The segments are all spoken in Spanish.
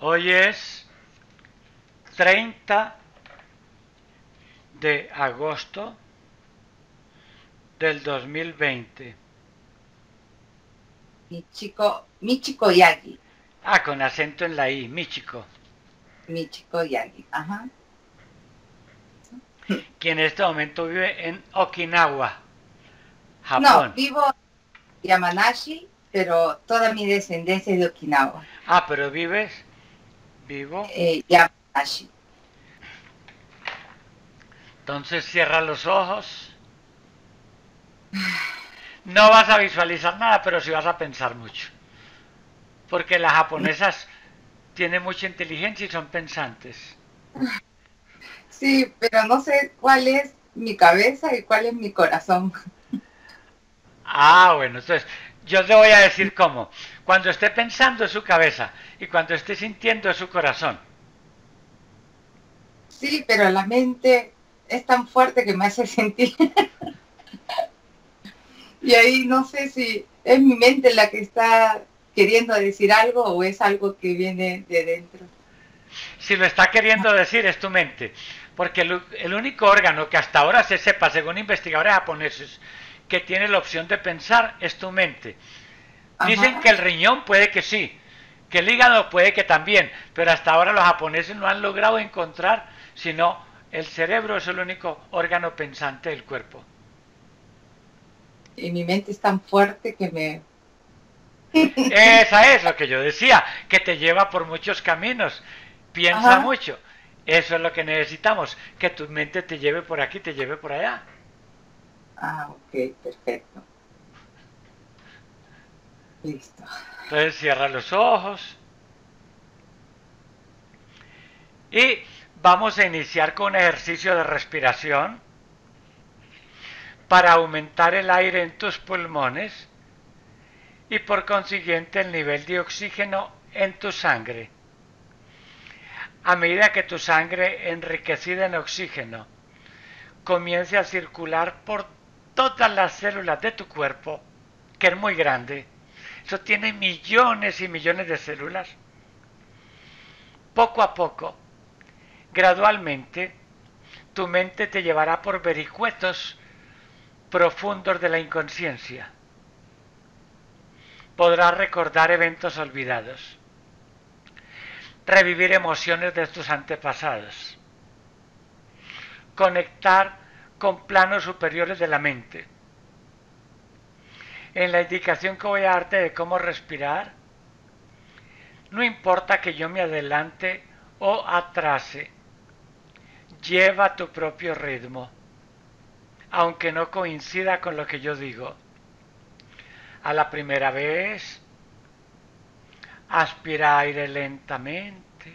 Hoy es 30 de agosto del 2020. Michiko Yagi, Ah, con acento en la I, Michiko. Michiko Yagi, ajá. Quien en este momento vive en Okinawa, No, Japón. vivo en Yamanashi, pero toda mi descendencia es de Okinawa. Ah, pero vivo. Yamanashi. Entonces cierra los ojos. No vas a visualizar nada, pero sí vas a pensar mucho. Porque las japonesas tienen mucha inteligencia y son pensantes. Sí, pero no sé cuál es mi cabeza y cuál es mi corazón. Ah, bueno, entonces yo te voy a decir cómo. Cuando esté pensando es su cabeza y cuando esté sintiendo es su corazón. Sí, pero la mente es tan fuerte que me hace sentir. Y ahí no sé si es mi mente la que está queriendo decir algo o es algo que viene de dentro. Si lo está queriendo decir es tu mente. Porque el único órgano que hasta ahora se sepa, según investigadores japoneses, que tiene la opción de pensar es tu mente. Dicen que Ajá. el riñón puede que sí, que el hígado puede que también, pero hasta ahora los japoneses no han logrado encontrar, sino el cerebro es el único órgano pensante del cuerpo. Y mi mente es tan fuerte que me... Esa es lo que yo decía, que te lleva por muchos caminos. Piensa Ajá. mucho. Eso es lo que necesitamos, que tu mente te lleve por aquí, te lleve por allá. Ah, ok, perfecto. Listo. Entonces cierra los ojos y vamos a iniciar con un ejercicio de respiración para aumentar el aire en tus pulmones y por consiguiente el nivel de oxígeno en tu sangre. A medida que tu sangre enriquecida en oxígeno comience a circular por todas las células de tu cuerpo, que es muy grande, eso tiene millones y millones de células, poco a poco, gradualmente, tu mente te llevará por vericuetos profundos de la inconsciencia. Podrás recordar eventos olvidados, revivir emociones de tus antepasados, conectar con planos superiores de la mente. En la indicación que voy a darte de cómo respirar, no importa que yo me adelante o atrase, lleva tu propio ritmo, aunque no coincida con lo que yo digo. A la primera vez, aspira aire lentamente,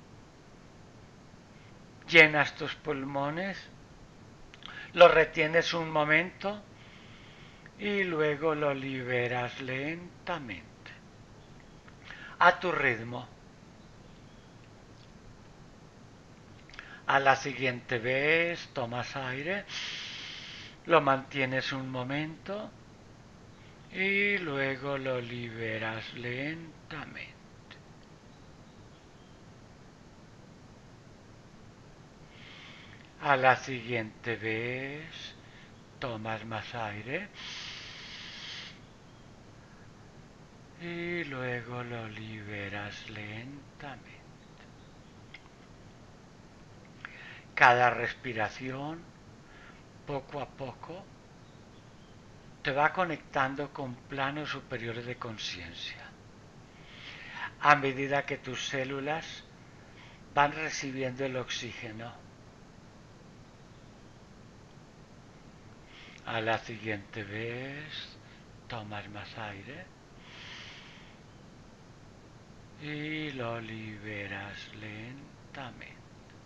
llenas tus pulmones, lo retienes un momento y luego lo liberas lentamente, a tu ritmo. A la siguiente vez tomas aire, lo mantienes un momento y luego lo liberas lentamente. A la siguiente vez tomas más aire y luego lo liberas lentamente. Cada respiración, poco a poco, te va conectando con planos superiores de conciencia. A medida que tus células van recibiendo el oxígeno. A la siguiente vez tomas más aire y lo liberas lentamente.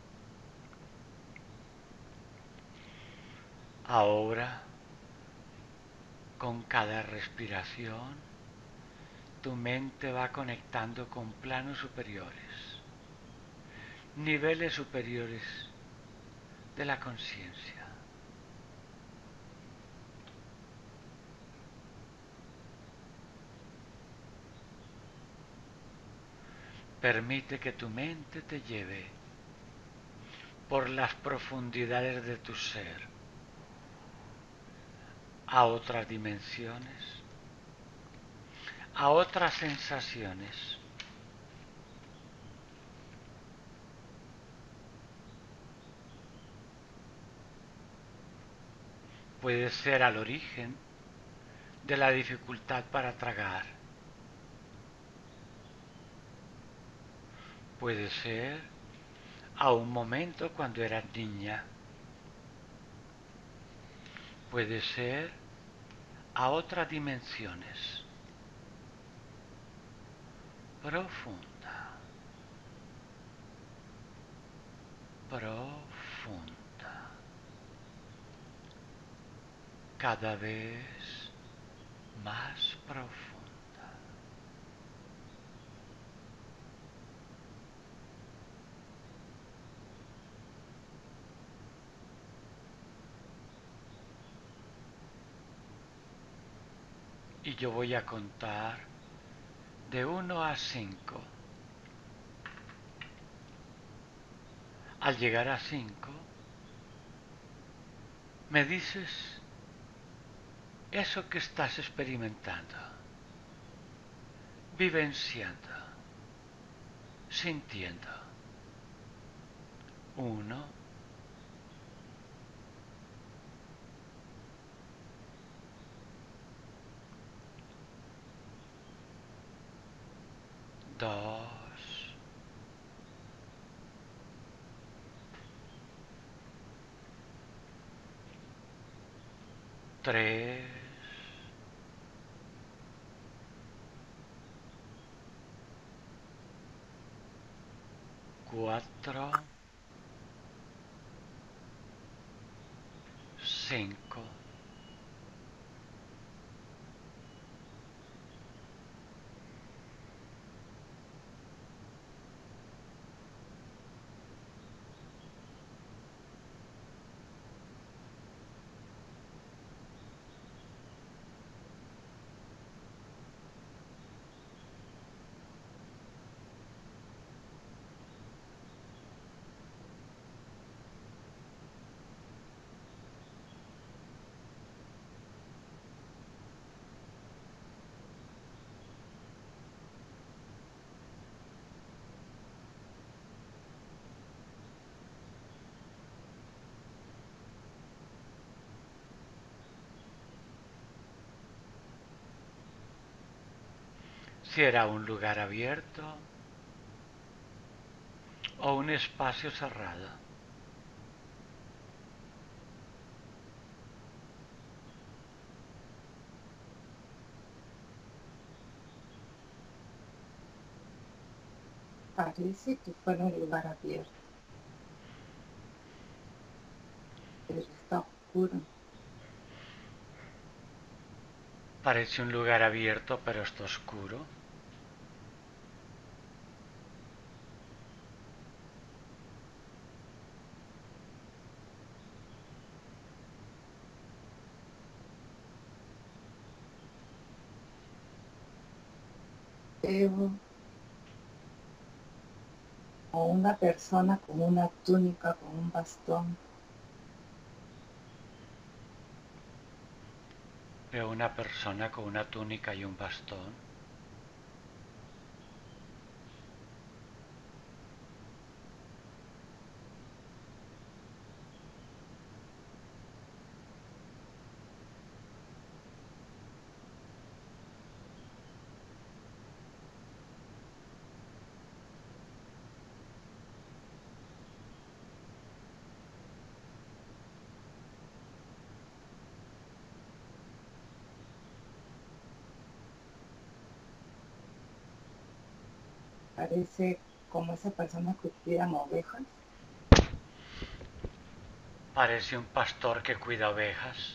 Ahora, con cada respiración, tu mente va conectando con planos superiores, niveles superiores de la conciencia. Permite que tu mente te lleve por las profundidades de tu ser a otras dimensiones, a otras sensaciones. Puede ser al origen de la dificultad para tragar. Puede ser a un momento cuando eras niña. Puede ser a otras dimensiones. Profunda. Profunda. Cada vez más profunda. Y yo voy a contar de 1 a 5. Al llegar a 5, me dices eso que estás experimentando, vivenciando, sintiendo. 1, 2, 3, 4, 5. Si era un lugar abierto o un espacio cerrado. Parece que fuera un lugar abierto, pero está oscuro. Parece un lugar abierto, pero está oscuro. Veo a una persona con una túnica, con un bastón. Veo una persona con una túnica y un bastón. Parece como esa persona que cuidan ovejas. Parece un pastor que cuida ovejas.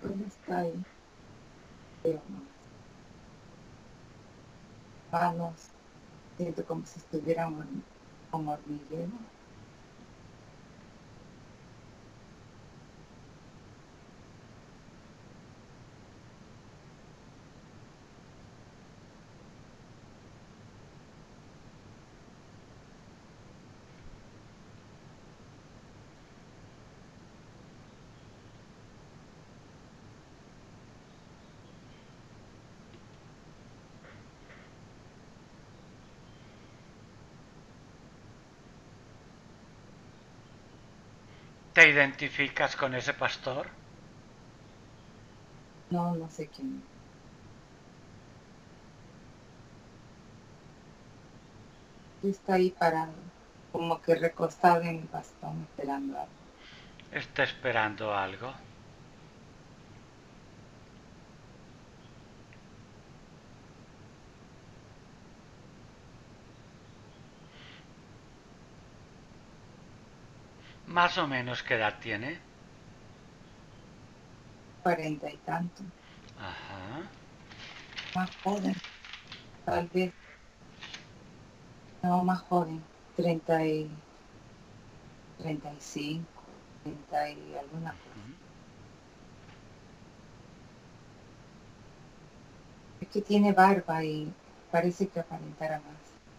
Solo está ahí, pero no. Manos, siento como si estuvieran con hormiguero. ¿Te identificas con ese pastor? No, no sé quién. Está ahí parado, como que recostado en el bastón esperando algo. ¿Está esperando algo? Más o menos qué edad tiene. 40 y tanto. Ajá. Más joven, tal vez. No, más joven. 30 y 35, 30 y alguna cosa. Es que tiene barba y parece que aparentara más.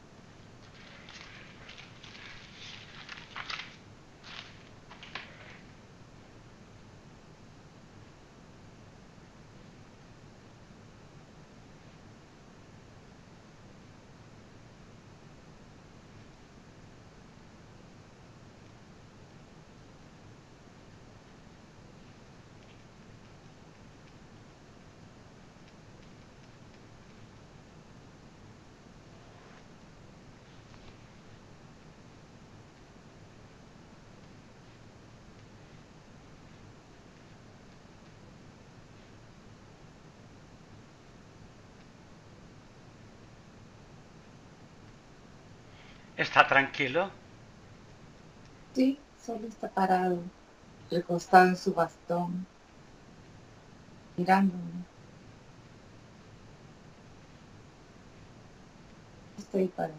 ¿Está tranquilo? Sí, solo está parado, recostado en su bastón, mirándome. Estoy parado.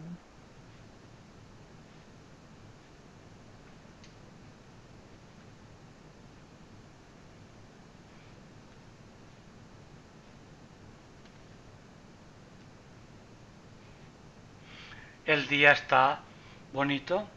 ¿El día está bonito?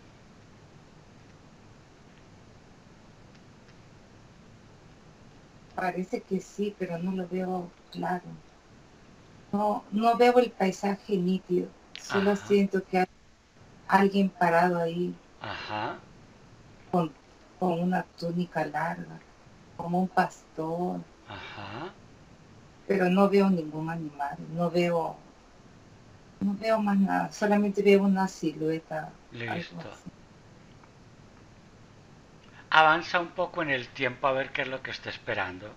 Parece que sí, pero no lo veo claro. No, no veo el paisaje nítido. Solo Ajá. siento que hay alguien parado ahí Ajá. con, con una túnica larga, como un pastor, Ajá. pero no veo ningún animal, no veo más nada, solamente veo una silueta, algo Listo. así. Avanza un poco en el tiempo a ver qué es lo que está esperando.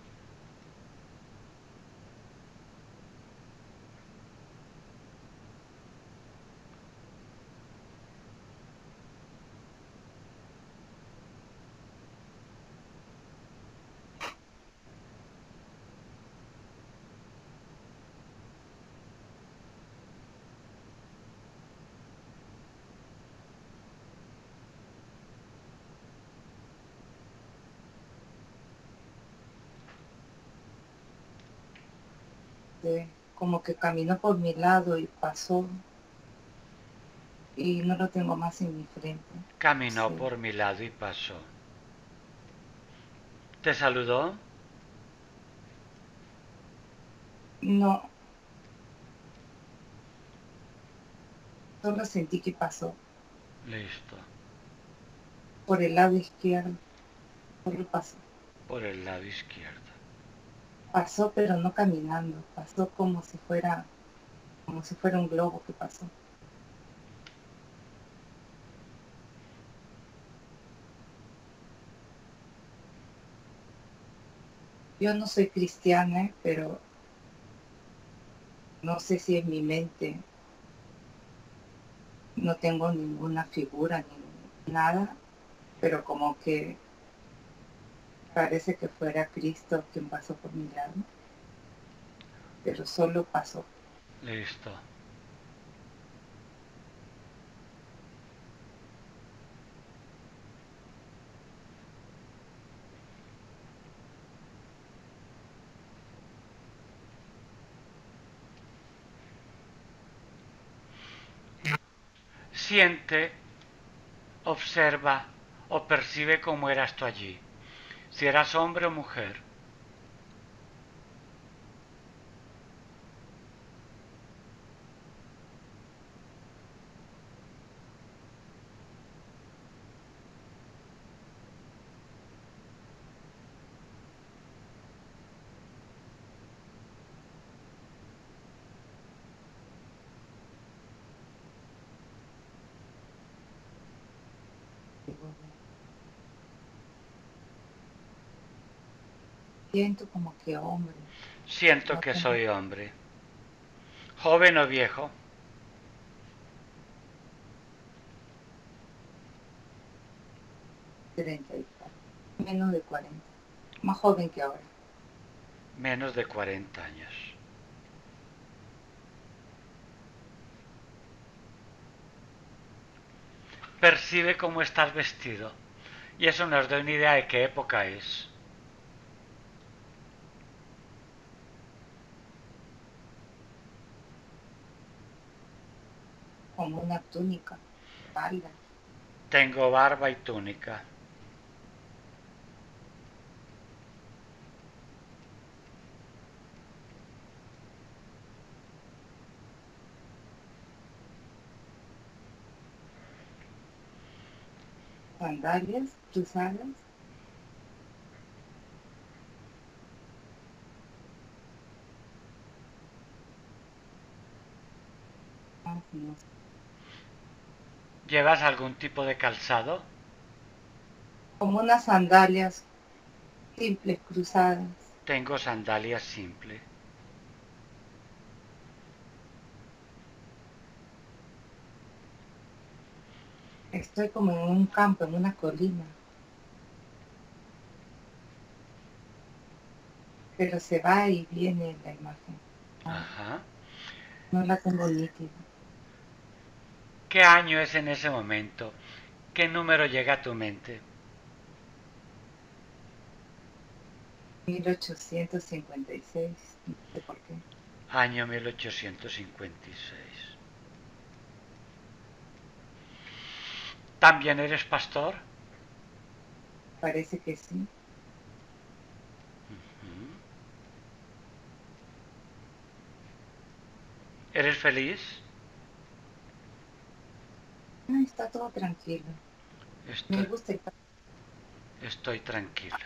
Como que caminó por mi lado y pasó y no lo tengo más en mi frente. Caminó Sí. por mi lado y pasó. ¿Te saludó? No, solo sentí que pasó Listo. por el lado izquierdo, solo pasó. Por el lado izquierdo. Pasó pero no caminando, pasó como si fuera un globo que pasó. Yo no soy cristiana, pero no sé si en mi mente no tengo ninguna figura ni nada, pero como que Parece que fuera Cristo quien pasó por mi lado, pero solo pasó. Listo. Siente, observa o percibe cómo eras tú allí, si eras hombre o mujer. Siento como que hombre, Siento no que como soy hombre. Joven o viejo. 34, menos de 40, más joven que ahora. Menos de 40 años. Percibe cómo estás vestido. Y eso nos da una idea de qué época es. Como una túnica, falda, Tengo barba y túnica. sandalias cruzadas, no sé, ¿Llevas algún tipo de calzado? como unas sandalias simples cruzadas. Tengo sandalias simples. Estoy como en un campo, en una colina, pero se va y viene la imagen. Ajá. No la tengo nítida. ¿Qué año es en ese momento? ¿Qué número llega a tu mente? 1856, no sé por qué. Año 1856. ¿También eres pastor? Parece que sí. ¿Eres feliz? Está todo tranquilo. Estoy, Me gusta, estoy tranquilo.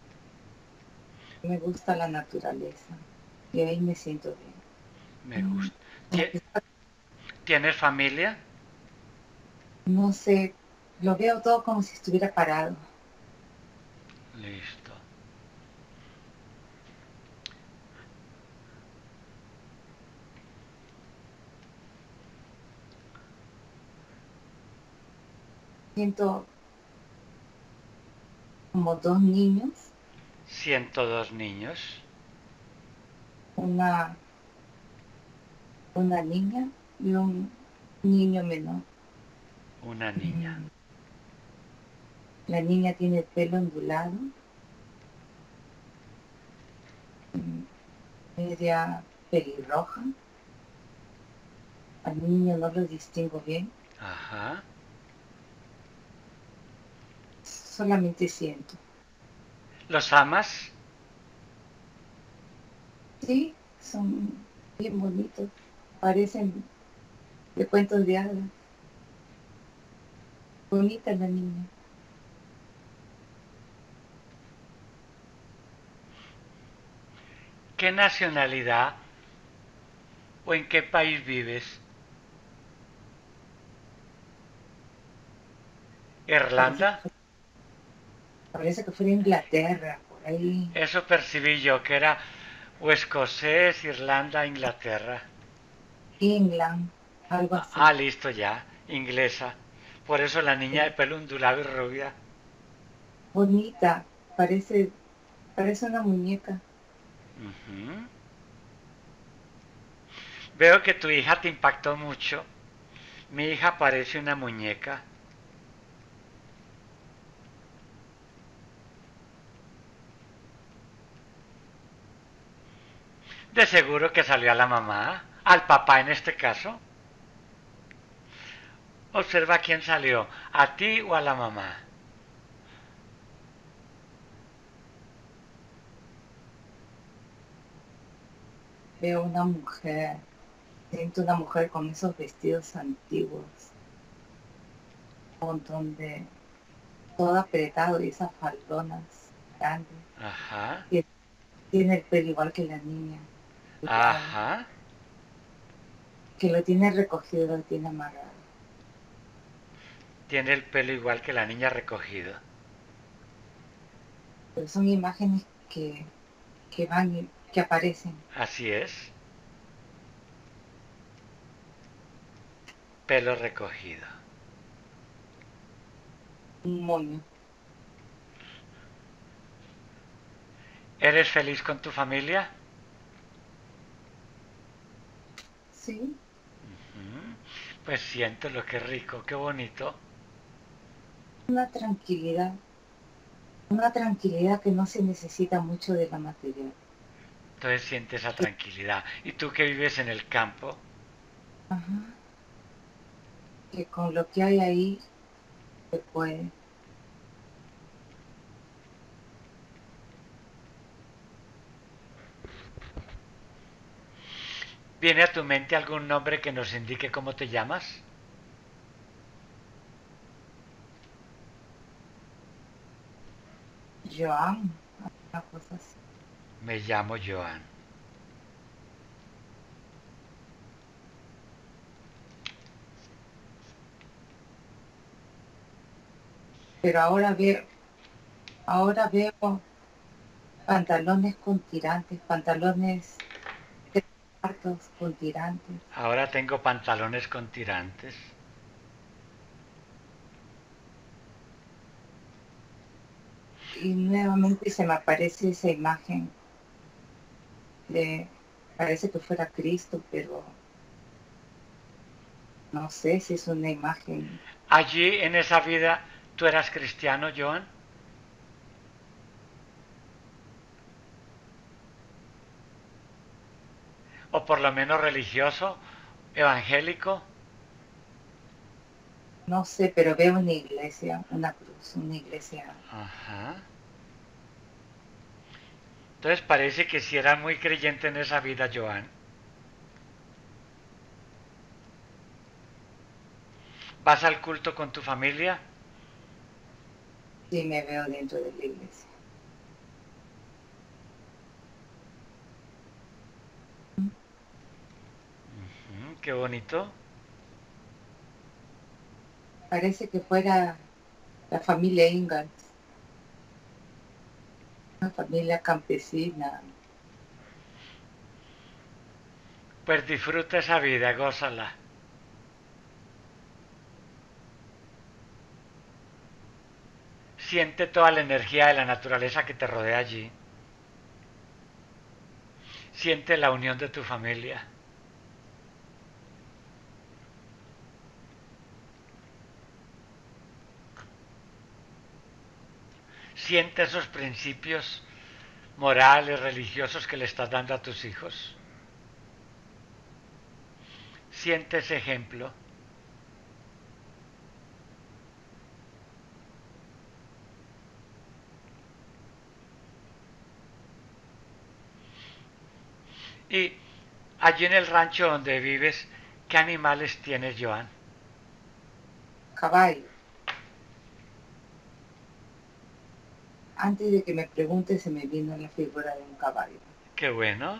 me gusta la naturaleza y ahí me siento Me bien. gusta. Como que ¿Tienes familia? no sé, lo veo todo como si estuviera parado. Listo. Siento como dos niños, 102 niños. una, una niña y un niño menor. Una niña. La niña tiene el pelo ondulado, media pelirroja. Al niño no lo distingo bien, Ajá. solamente siento. ¿Los amas? Sí, son bien bonitos, parecen de cuentos de hadas. Bonita la niña. ¿Qué nacionalidad o en qué país vives? Parece ¿Irlanda? que, parece que fuera Inglaterra, por ahí, Eso percibí yo, que era o escocés, Irlanda, Inglaterra. England, algo así. Listo ya, inglesa. Por eso la niña de Sí. pelo ondulado y rubia. Bonita, parece Parece una muñeca. Ujú. Veo que tu hija te impactó mucho. Mi hija parece una muñeca. De seguro que salió a la mamá, al papá en este caso. Observa quién salió, a ti o a la mamá. Veo una mujer. Siento una mujer con esos vestidos antiguos. Un montón de todo apretado y esas faldonas grandes. Ajá, Que tiene el pelo igual que la niña. Cuidado. ajá. Que lo tiene recogido, lo tiene amarrado. Tiene el pelo igual que la niña recogido. Pero son imágenes que van y que aparecen. Así es. Pelo recogido. Un moño. ¿Eres feliz con tu familia? Sí, Pues siento lo que rico, qué bonito. una tranquilidad. Una tranquilidad que no se necesita mucho de la material. Entonces sientes esa tranquilidad. ¿Y tú que vives en el campo? Ajá. Que con lo que hay ahí se puede. ¿Viene a tu mente algún nombre que nos indique cómo te llamas? Joan, una cosa así. Me llamo Joan. Pero ahora veo pantalones con tirantes, pantalones hartos con tirantes. Ahora tengo pantalones con tirantes. Y nuevamente se me aparece esa imagen de, parece que fuera Cristo, pero no sé si es una imagen. Allí en esa vida, ¿tú eras cristiano, Joan? ¿O por lo menos religioso? ¿Evangélico? No sé, pero veo una iglesia, una cruz, una iglesia. Ajá. Entonces parece que si eras muy creyente en esa vida, Joan. ¿Vas al culto con tu familia? Sí, me veo dentro de la iglesia. Qué bonito. Parece que fuera la familia Ingalls, una familia campesina. Pues disfruta esa vida, gózala. Siente toda la energía de la naturaleza que te rodea allí. Siente la unión de tu familia. Siente esos principios morales, religiosos que le estás dando a tus hijos. Siente ese ejemplo. Y allí en el rancho donde vives, ¿qué animales tienes, Joan? Caballo. Antes de que me pregunte, se me vino la figura de un caballo. Qué bueno.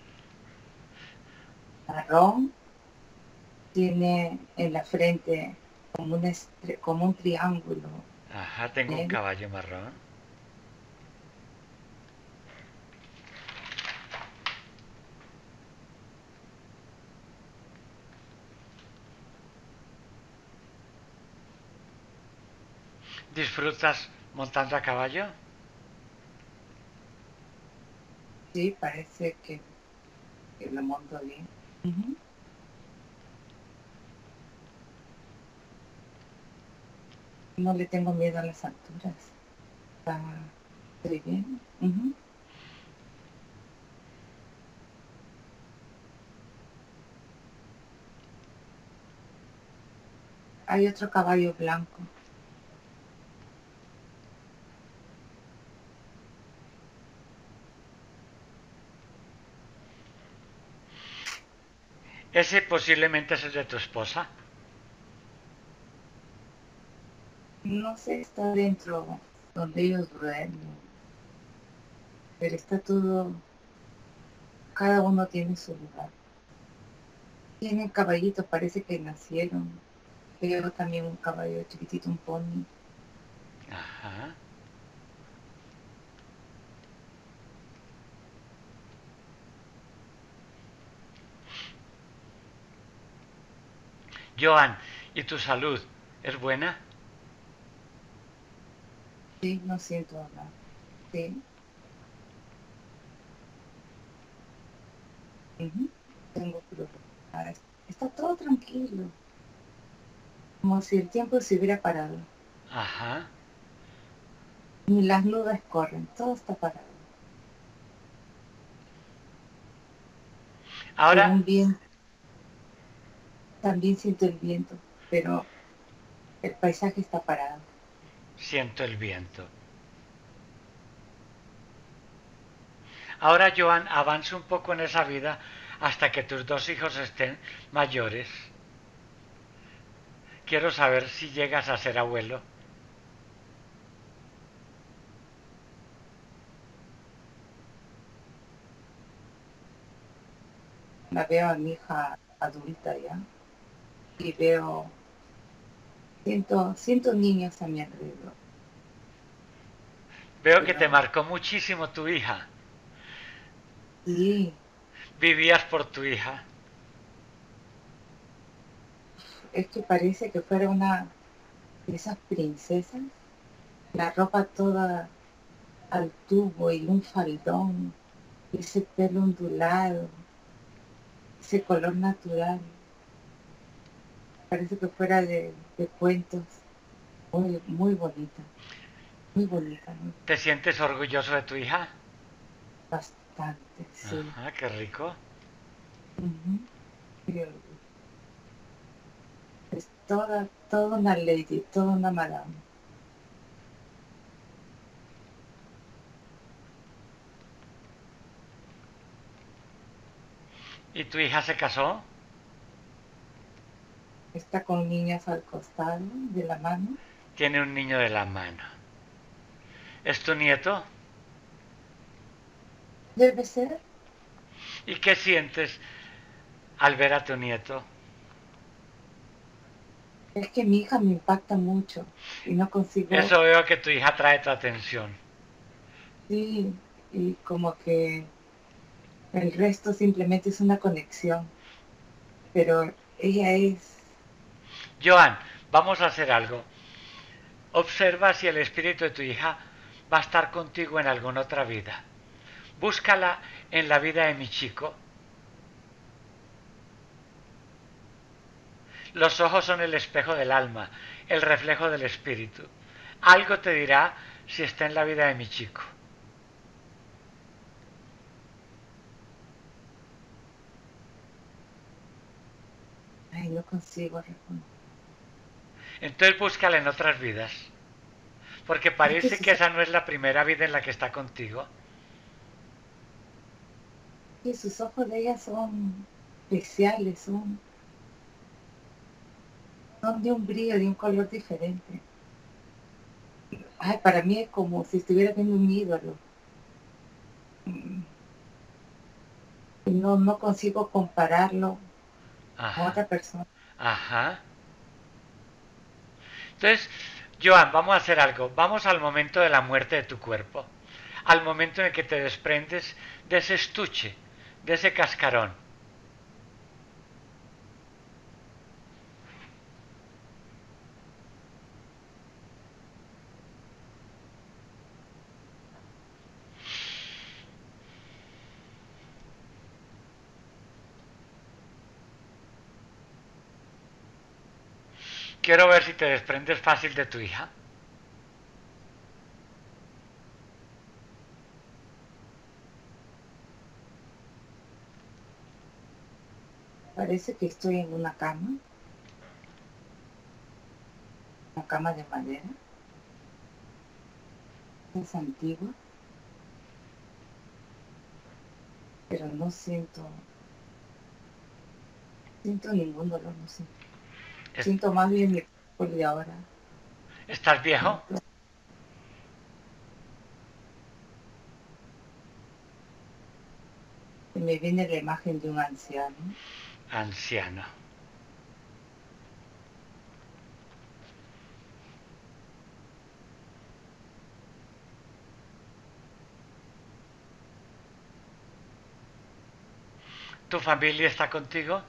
Marrón, tiene en la frente como un triángulo Ajá, tengo un negro. caballo marrón. ¿Disfrutas montando a caballo? Sí, parece que lo monto bien. Ujú. No le tengo miedo a las alturas. Está, estoy bien. Ujú. Hay otro caballo blanco. Ese posiblemente es el de tu esposa. No sé, está dentro donde ellos duermen, pero está todo, cada uno tiene su lugar. Tienen caballitos, parece que nacieron. Veo también un caballo chiquitito, un pony. Ajá. Joan, ¿y tu salud es buena? Sí, no siento nada. Sí, ujú, tengo problemas. Está todo tranquilo, como si el tiempo se hubiera parado. Ajá. Ni las nubes corren, todo está parado. Ahora Según bien, también siento el viento, pero el paisaje está parado. siento el viento. Ahora, Joan, avanza un poco en esa vida hasta que tus dos hijos estén mayores. Quiero saber si llegas a ser abuelo. La veo a mi hija adulta ya y veo, siento niños a mi alrededor. Veo que te Pero marcó muchísimo tu hija. sí, Vivías por tu hija. es que parece que fuera una de esas princesas, la ropa toda al tubo y un faldón, ese pelo ondulado, ese color natural, parece que fuera de cuentos, muy bonita, muy bonita, muy, ¿Te sientes orgulloso de tu hija? bastante, sí. Ajá, qué rico. Ujú. Pero es toda una lady, toda una madame. ¿Y tu hija se casó? Está con niñas al costado de la mano. Tiene un niño de la mano. ¿Es tu nieto? Debe ser, ¿Y qué sientes al ver a tu nieto? es que mi hija me impacta mucho y no consigo, Eso veo que tu hija trae tu atención. sí, y como que el resto simplemente es una conexión, pero ella es, Joan, vamos a hacer algo. Observa si el espíritu de tu hija va a estar contigo en alguna otra vida. Búscala en la vida de mi chico. Los ojos son el espejo del alma, el reflejo del espíritu. Algo te dirá si está en la vida de mi chico. ay, no consigo reconocer. Entonces búscala en otras vidas. Porque Es que parece que esa no es la primera vida en la que está contigo. sus ojos de ella son especiales, son de un brillo, de un color diferente. Ay, para mí es como si estuviera viendo un ídolo. Mm, no consigo compararlo con Ajá, otra persona. ajá. Entonces, Joan, vamos a hacer algo. Vamos al momento de la muerte de tu cuerpo. Al momento en el que te desprendes de ese estuche, de ese cascarón. Quiero ver si te desprendes fácil de tu hija. Parece que estoy en una cama de madera. Es antigua, pero no siento ningún dolor, no sé. Siento más bien mi cuerpo de ahora. ¿Estás viejo? Y me viene la imagen de un anciano. Anciano. ¿Tu familia está contigo?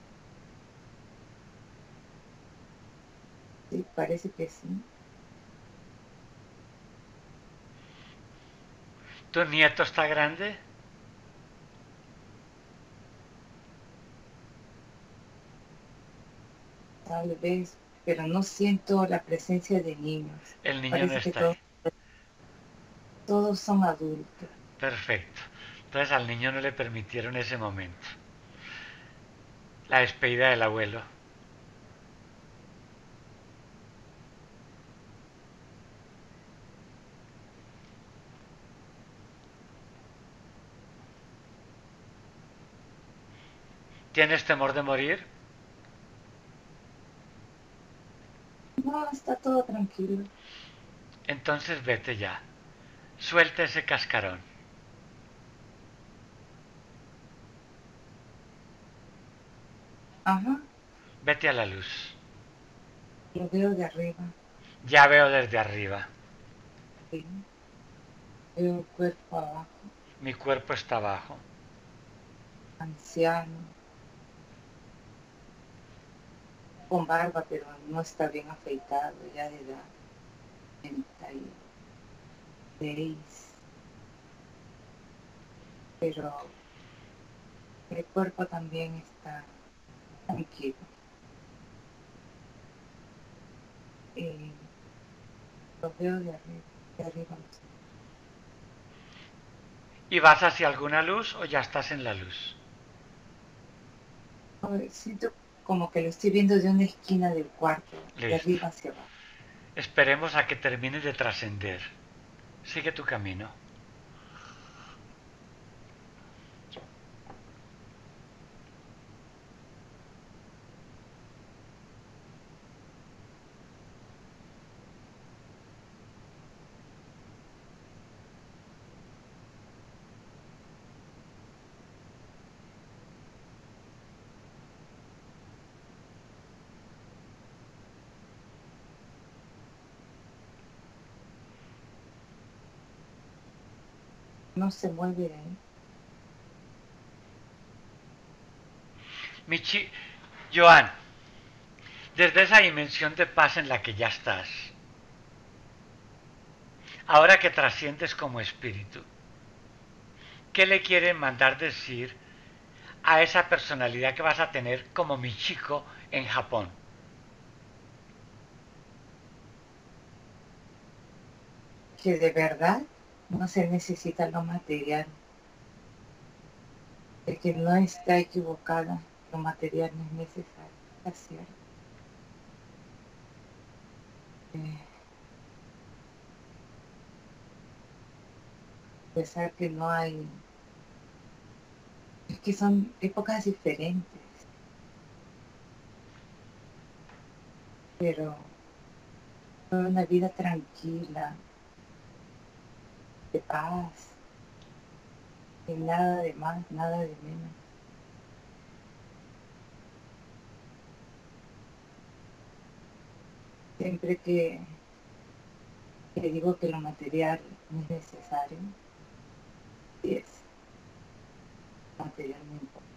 Sí, parece que sí. ¿Tu nieto está grande? Tal vez, pero no siento la presencia de niños. El niño no Parece que está ahí. todos son adultos. Perfecto. Entonces al niño no le permitieron ese momento. La despedida del abuelo. ¿Tienes temor de morir? No, está todo tranquilo. Entonces vete ya. Suelta ese cascarón. Ajá, Vete a la luz. lo veo de arriba. Ya veo desde arriba. Sí, veo el cuerpo abajo, Mi cuerpo está abajo. anciano, con barba, pero no está bien afeitado, ya de edad. 36, pero el cuerpo también está tranquilo. Eh, lo veo de arriba. ¿Y vas hacia alguna luz o ya estás en la luz? Siento como que lo estoy viendo de una esquina del cuarto, de Listo. arriba hacia abajo. Esperemos a que termines de trascender. Sigue tu camino. No se mueve de ahí. Michi, Joan, desde esa dimensión de paz en la que ya estás, ahora que trasciendes como espíritu, ¿qué le quieren mandar decir a esa personalidad que vas a tener como Michiko en Japón? Que de verdad no se necesita lo material, de que no está equivocada, lo material no es necesario, está cierto. Eh, Pensar que no hay, es que son épocas diferentes, pero fue una vida tranquila, de paz, y nada de más, nada de menos. Siempre que digo que lo material no es necesario, sí es, material no importa.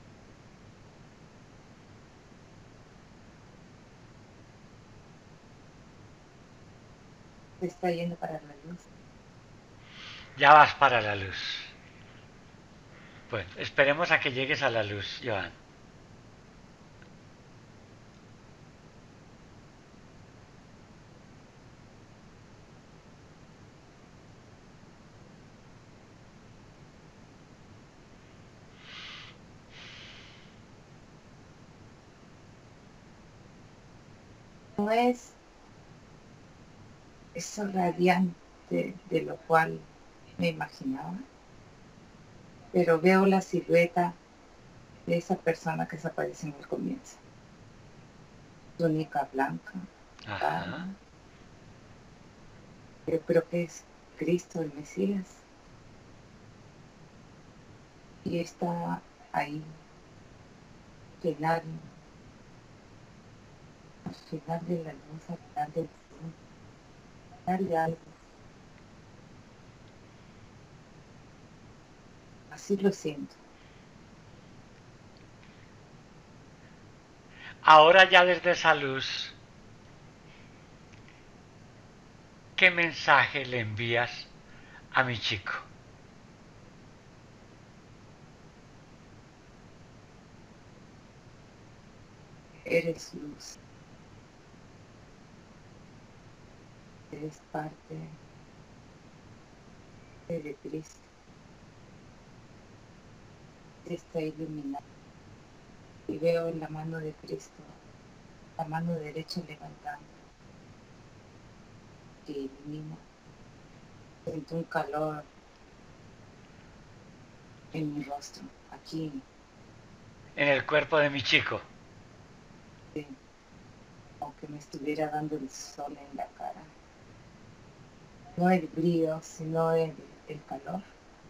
Se está yendo para la luz. Ya vas para la luz. Bueno, esperemos a que llegues a la luz, Joan. no es eso radiante de lo cual me imaginaba, pero veo la silueta de esa persona que desapareció en el comienzo. Túnica blanca, Ajá. barba. Yo creo que es Cristo el Mesías. Y está ahí, final, al final de la luz, al final del túnel, al final de algo. Así lo siento. Ahora ya desde esa luz, ¿qué mensaje le envías a mi chico? Eres luz, eres parte de Cristo. Está iluminado. Y veo en la mano de Cristo, la mano derecha levantando, que ilumina. Siento un calor en mi rostro, aquí, En el cuerpo de mi chico. aunque me estuviera dando el sol en la cara. No el brillo, sino el calor.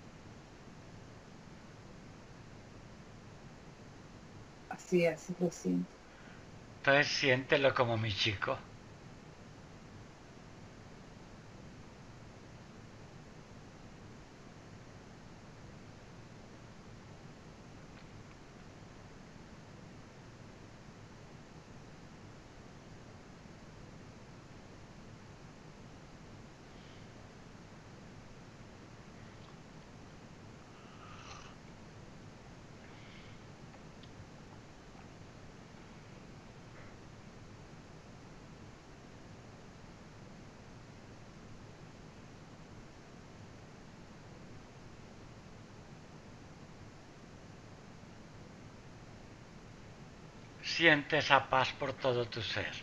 Así lo siento. Entonces siéntelo como mi chico. Siente esa paz por todo tu ser.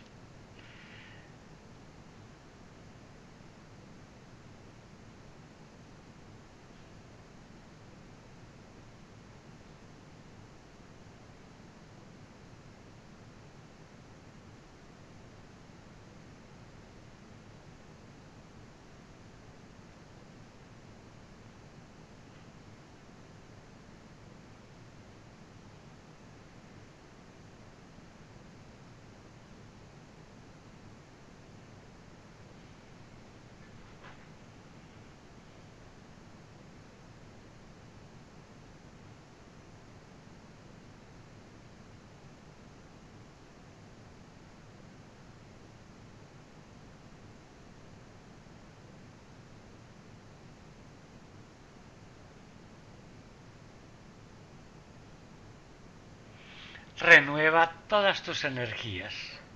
Renueva todas tus energías.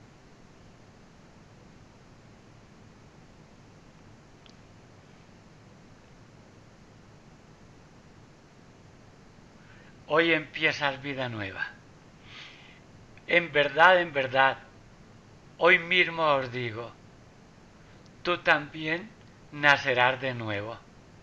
Hoy empiezas vida nueva. En verdad, hoy mismo os digo, tú también nacerás de nuevo.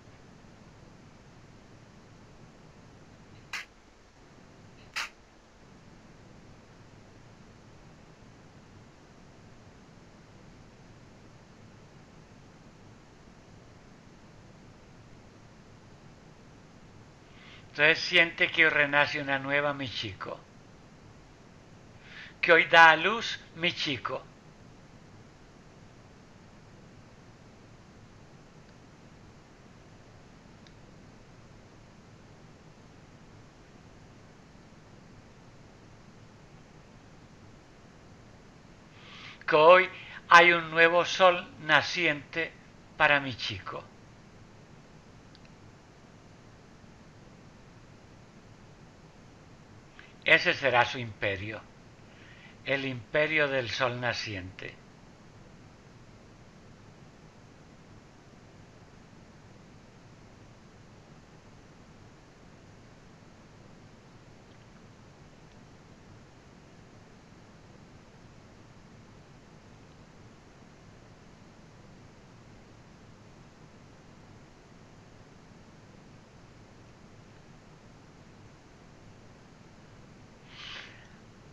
Entonces siente que hoy renace una nueva mi chico. Que hoy da a luz mi chico. Que hoy hay un nuevo sol naciente para mi chico. Ese será su imperio, el imperio del sol naciente.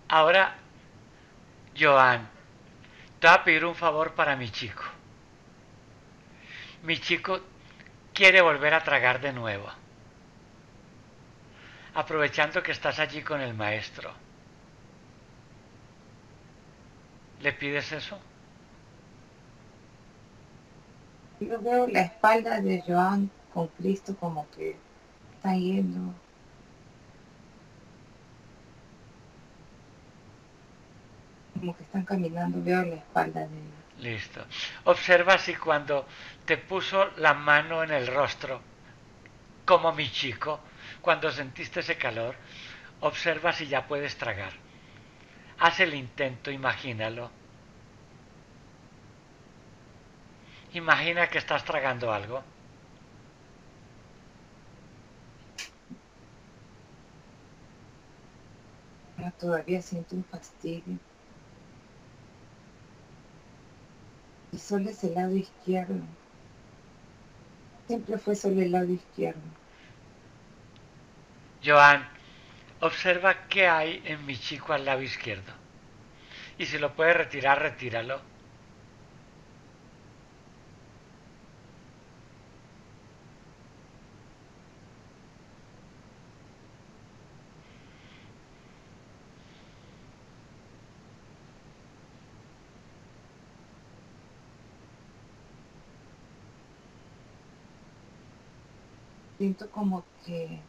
Ahora, Joan, te voy a pedir un favor para mi chico. Mi chico quiere volver a tragar de nuevo. Aprovechando que estás allí con el maestro. ¿Le pides eso? Yo veo la espalda de Joan con Cristo como que está yendo. Como que están caminando, veo la espalda de ella. Listo. Observa si cuando te puso la mano en el rostro, como mi chico, cuando sentiste ese calor, observa si ya puedes tragar. Haz el intento, imagínalo. Imagina que estás tragando algo. Pero todavía siento un fastidio. Y solo es el lado izquierdo. Siempre fue solo el lado izquierdo. Joan, observa qué hay en mi chico al lado izquierdo. Y si lo puedes retirar, retíralo. Siento como que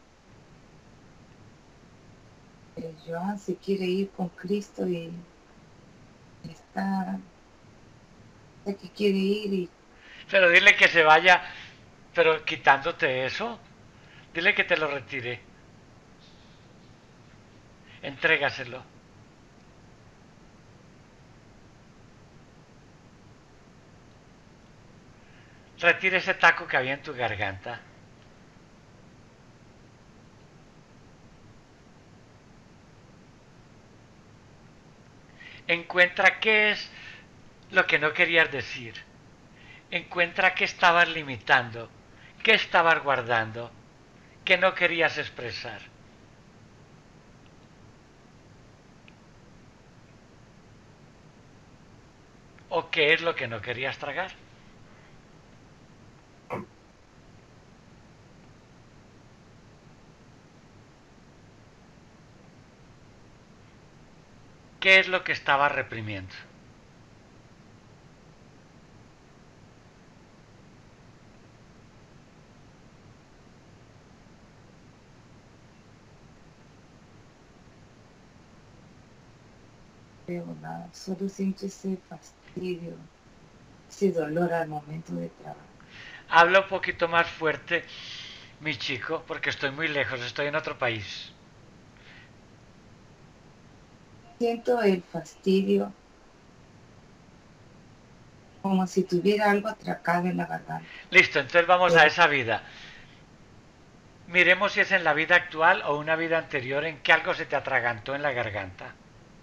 Joan se quiere ir con Cristo y está, sé que quiere ir y Pero dile que se vaya, pero quitándote eso. Dile que te lo retire. Entrégaselo. Retire ese taco que había en tu garganta. Encuentra qué es lo que no querías decir. Encuentra qué estabas limitando, qué estabas guardando, qué no querías expresar. O qué es lo que no querías tragar. ¿Qué es lo que estabas reprimiendo? veo nada. Solo siento ese fastidio, ese dolor al momento de trabajar. Habla un poquito más fuerte, mi chico, porque estoy muy lejos, estoy en otro país. Siento el fastidio como si tuviera algo atracado en la garganta. Listo, entonces vamos a Pero esa vida. Miremos si es en la vida actual o una vida anterior en que algo se te atragantó en la garganta.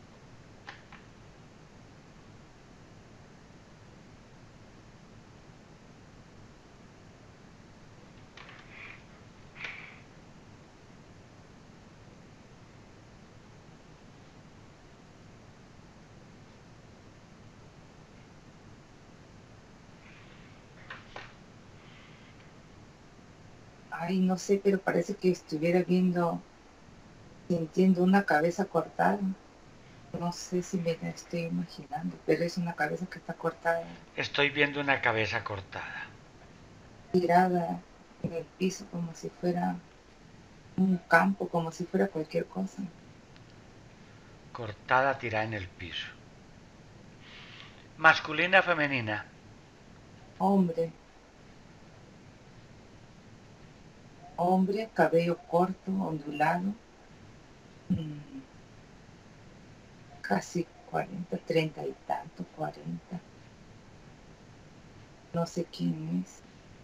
ay, no sé, pero parece que estuviera viendo, sintiendo una cabeza cortada. No sé si me la estoy imaginando, pero es una cabeza que está cortada, Estoy viendo una cabeza cortada. tirada en el piso como si fuera un campo, como si fuera cualquier cosa. Cortada tirada en el piso. Masculina, femenina. Hombre, hombre, cabello corto, ondulado, mm, casi 40, 30 y tanto, 40. No sé quién es.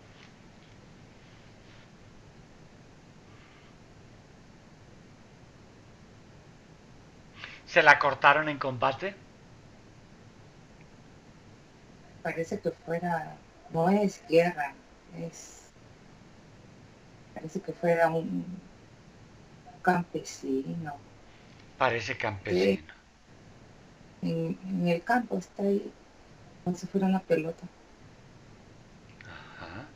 ¿Se la cortaron en combate? Parece que fuera, no es guerra, es, parece que fuera un campesino. Parece Que campesino. en el campo, está ahí, como si fuera una pelota. Ajá.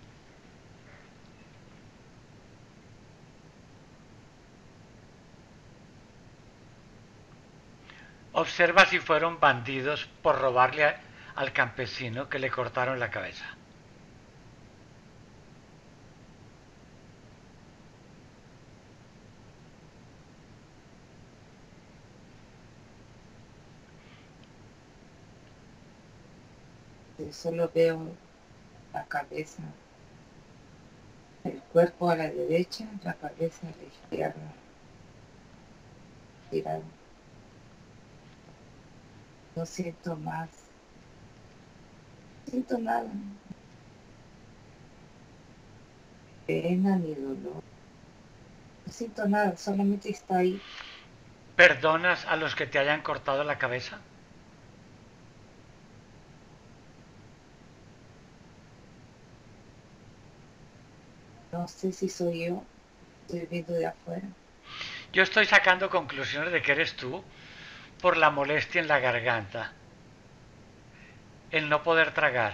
Observa si fueron bandidos por robarle al campesino que le cortaron la cabeza. Yo solo veo la cabeza, el cuerpo a la derecha, la cabeza a la izquierda, tirado. No siento más, no siento nada, pena ni dolor, no siento nada, solamente está ahí. ¿Perdonas a los que te hayan cortado la cabeza? No sé si soy yo, estoy viendo de afuera. Yo estoy sacando conclusiones de que eres tú por la molestia en la garganta, el no poder tragar.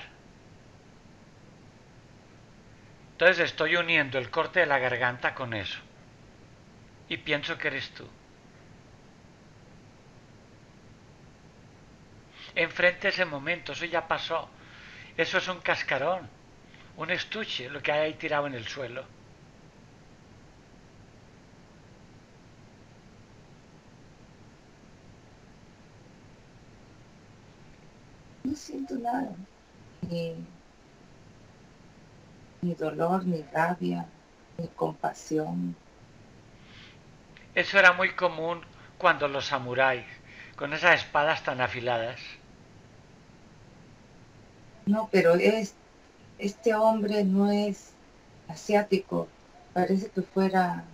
Entonces estoy uniendo el corte de la garganta con eso. Y pienso que eres tú. Enfrente ese momento, eso ya pasó. Eso es un cascarón, un estuche, lo que hay ahí tirado en el suelo. No siento nada, ni, ni dolor, ni rabia, ni compasión. Eso era muy común cuando los samuráis, con esas espadas tan afiladas. No, pero este hombre no es asiático, parece que fuera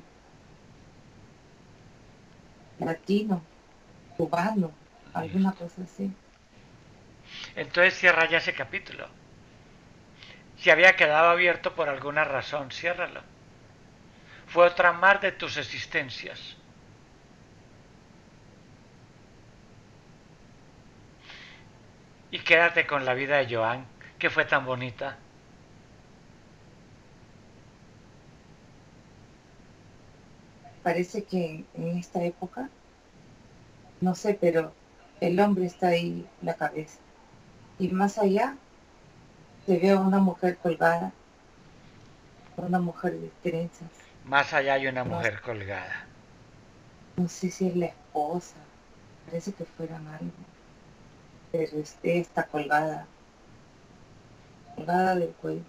latino, cubano, alguna cosa así. Entonces cierra ya ese capítulo. Si había quedado abierto por alguna razón, ciérralo. Fue otra más de tus existencias. Y quédate con la vida de Joan, que fue tan bonita. Parece que en esta época, no sé, pero el hombre está ahí, la cabeza. Y más allá se ve a una mujer colgada, una mujer de trenzas. Más allá hay una No, mujer colgada. no sé si es la esposa, parece que fueran algo, pero está colgada, colgada del cuello.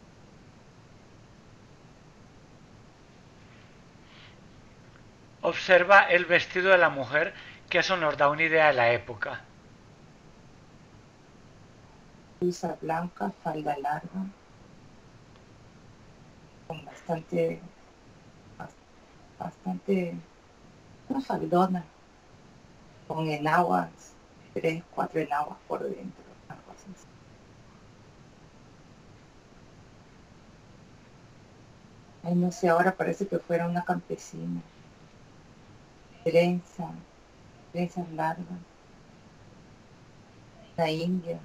Observa el vestido de la mujer, que eso nos da una idea de la época. Blusa blanca, falda larga, con bastante, una faldona, con enaguas, 3, 4 enaguas por dentro, una cosa así. Ay, no sé, ahora parece que fuera una campesina, trenza, trenzas largas, la india,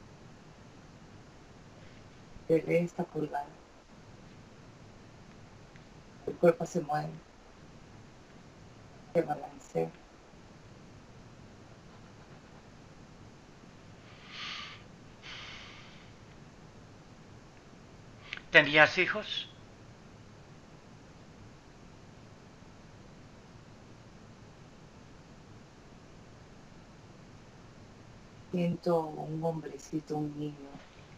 el bebé está colgado, el cuerpo se mueve, se balancea. ¿Tenías hijos? Siento un hombrecito, un niño,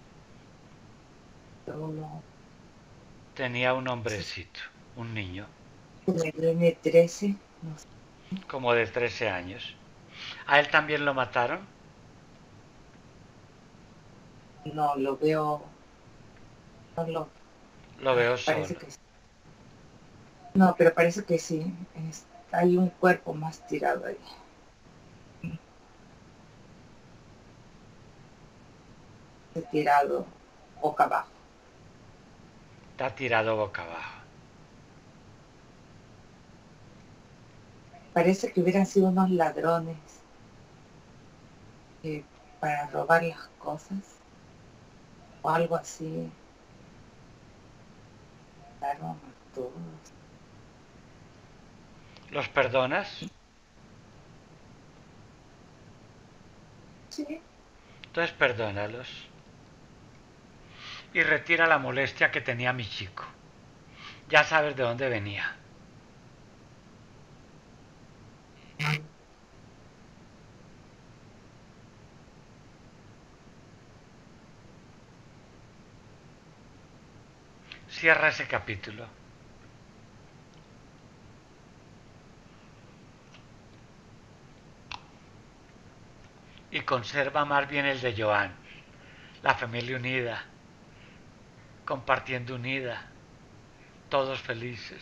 pero uno, Tenía un no sé, hombrecito, un niño, me tiene 13, no sé, como de 13 años. ¿A él también lo mataron? no lo veo, no lo, Lo veo parece solo. que sí. No, pero parece que sí, hay un cuerpo más tirado ahí, tirado boca abajo. Está tirado boca abajo. Parece que hubieran sido unos ladrones que para robar las cosas o algo así, claro, a todos. ¿Los perdonas? Sí, Entonces perdónalos y retira la molestia que tenía mi chico. Ya sabes de dónde venía. Cierra ese capítulo. Y conserva más bien el de Joan. La familia unida, compartiendo unida, todos felices.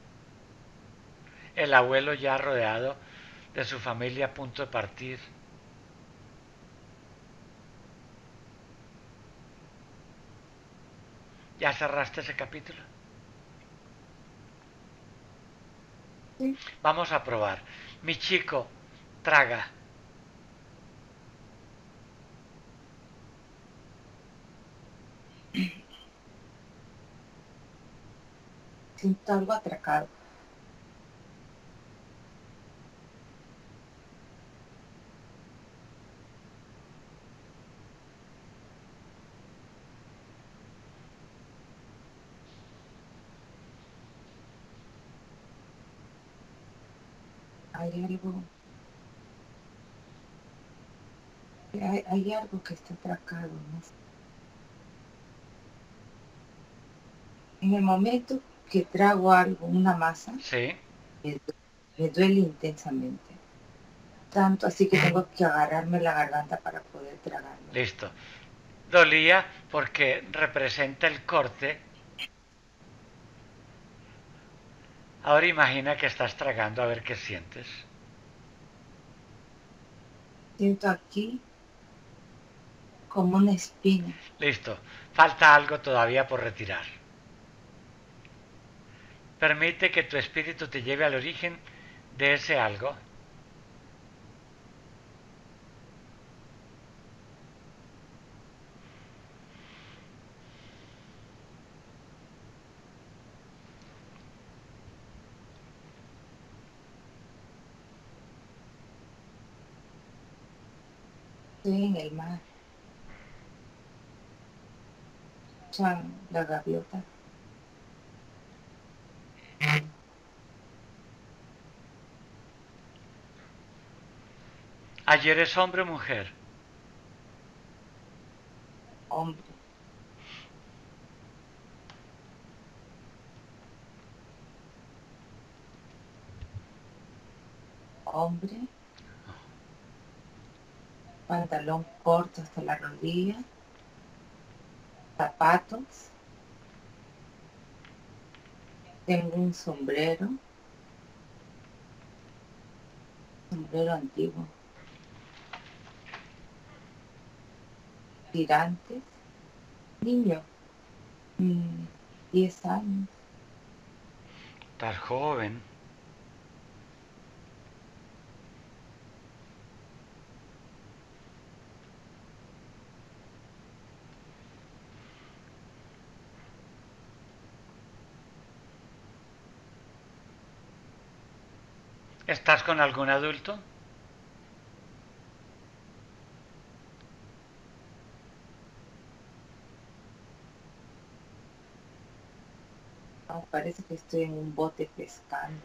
El abuelo ya rodeado de su familia a punto de partir. ¿Ya cerraste ese capítulo? sí. Vamos a probar. Mi chico traga. Siento algo atracado. Hay algo, hay algo que está atracado, ¿no? En el momento que trago algo, una masa, Sí, me, me duele intensamente. Tanto así que tengo que agarrarme la garganta para poder tragarlo. listo. Dolía porque representa el corte. Ahora imagina que estás tragando a ver qué sientes. Siento aquí como una espina. Listo. Falta algo todavía por retirar. Permite que tu espíritu te lleve al origen de ese algo. Estoy en el mar. Chan, la gaviota. Ayer es hombre o mujer. Hombre, hombre, pantalón corto hasta la rodilla, zapatos, tengo un sombrero antiguo, tirantes, niño, mm, 10 años, Estás joven. ¿Estás con algún adulto? parece que estoy en un bote pescando,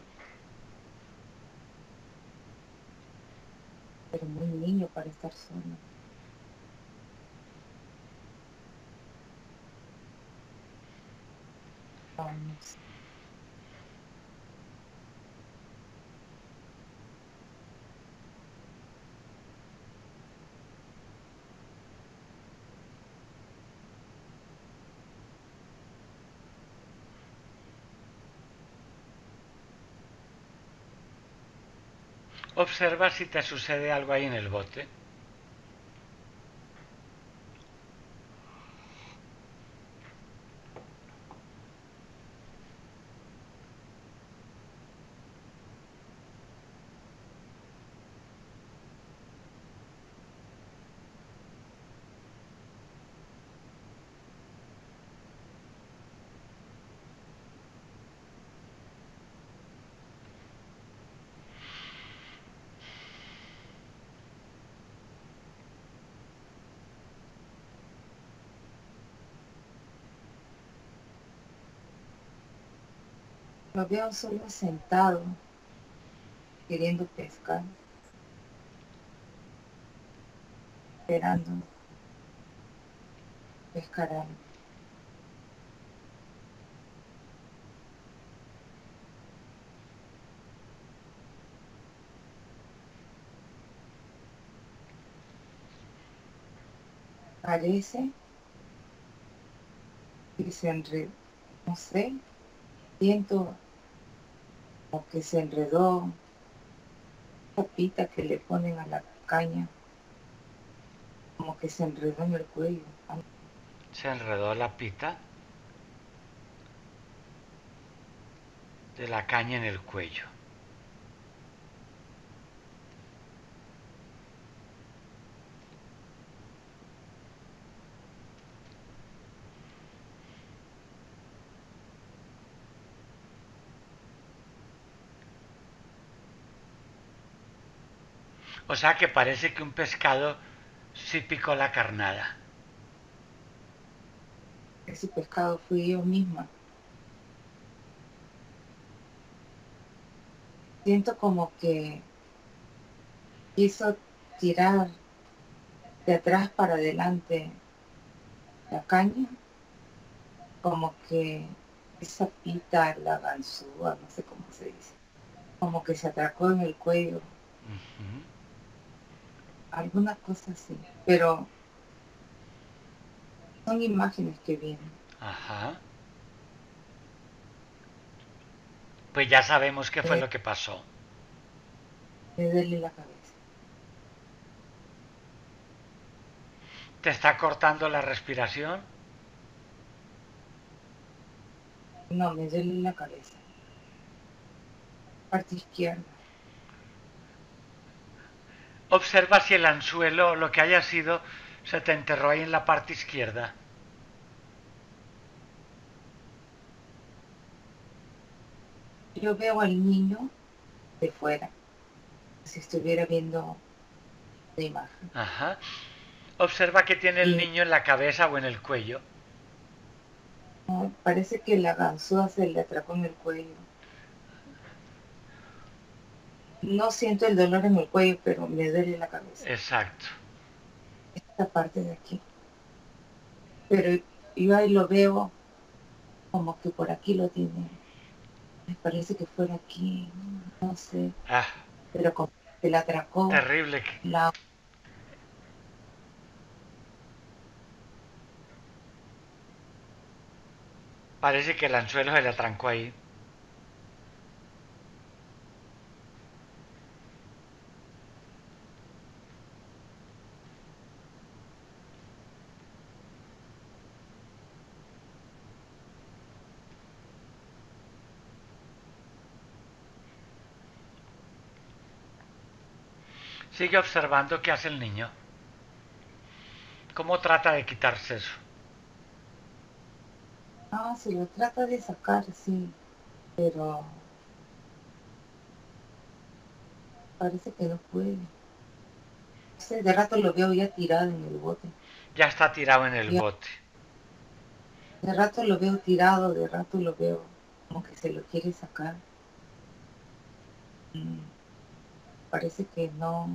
pero muy niño para estar solo. Vamos. Observa si te sucede algo ahí en el bote. Lo veo solo sentado, queriendo pescar, esperando pescar algo. Parece que se enredó, no sé, siento como que se enredó la pita que le ponen a la caña, como que se enredó en el cuello. Se enredó la pita de la caña en el cuello. O sea que parece que un pescado sí picó la carnada. Ese pescado fui yo misma. Siento como que quiso tirar de atrás para adelante la caña, como que esa pita, la ganzúa, no sé cómo se dice, como que se atracó en el cuello, Ujú. alguna cosa así, pero son imágenes que vienen. Ajá. Pues ya sabemos qué fue Me, lo que pasó. me duele la cabeza. ¿Te está cortando la respiración? No, me duele la cabeza. Parte izquierda. Observa si el anzuelo, lo que haya sido, se te enterró ahí en la parte izquierda. Yo veo al niño de fuera, si estuviera viendo la imagen. Ajá. Observa que tiene el Y niño en la cabeza o en el cuello. no, parece que la ganzúa se le atracó en el cuello. No siento el dolor en el cuello, pero me duele la cabeza. Exacto. Esta parte de aquí. Pero yo ahí lo veo como que por aquí lo tiene. Me parece que fuera aquí, no sé. Ah, Pero como que la atracó. terrible. La... Parece que el anzuelo se le atrancó ahí. Sigue observando qué hace el niño. ¿Cómo trata de quitarse eso? Ah, se lo trata de sacar, sí. Pero parece que no puede. No sé, de rato lo veo ya tirado en el bote. Ya está tirado en el Ya, bote. de rato lo veo tirado, de rato lo veo como que se lo quiere sacar. Mm, parece que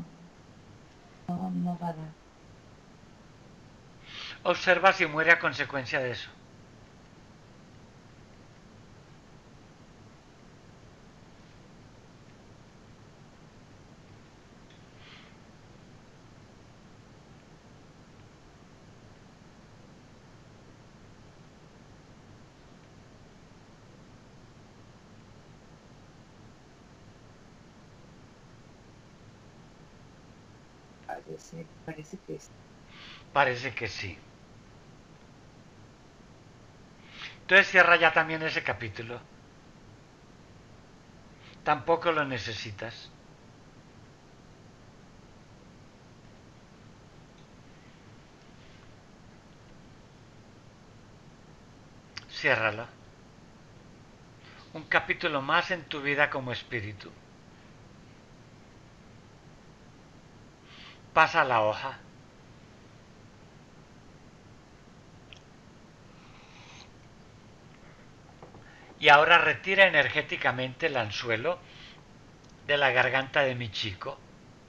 no va a dar. Observa si muere a consecuencia de eso. Parece que sí. Parece que sí. Entonces cierra ya también ese capítulo. Tampoco lo necesitas. Ciérralo. Un capítulo más en tu vida como espíritu. Pasa la hoja. Y ahora retira energéticamente el anzuelo de la garganta de mi chico.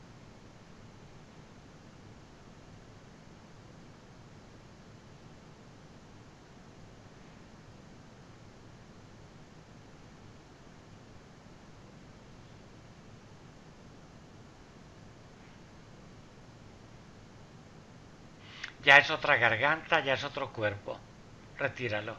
Ya es otra garganta, ya es otro cuerpo. Retíralo.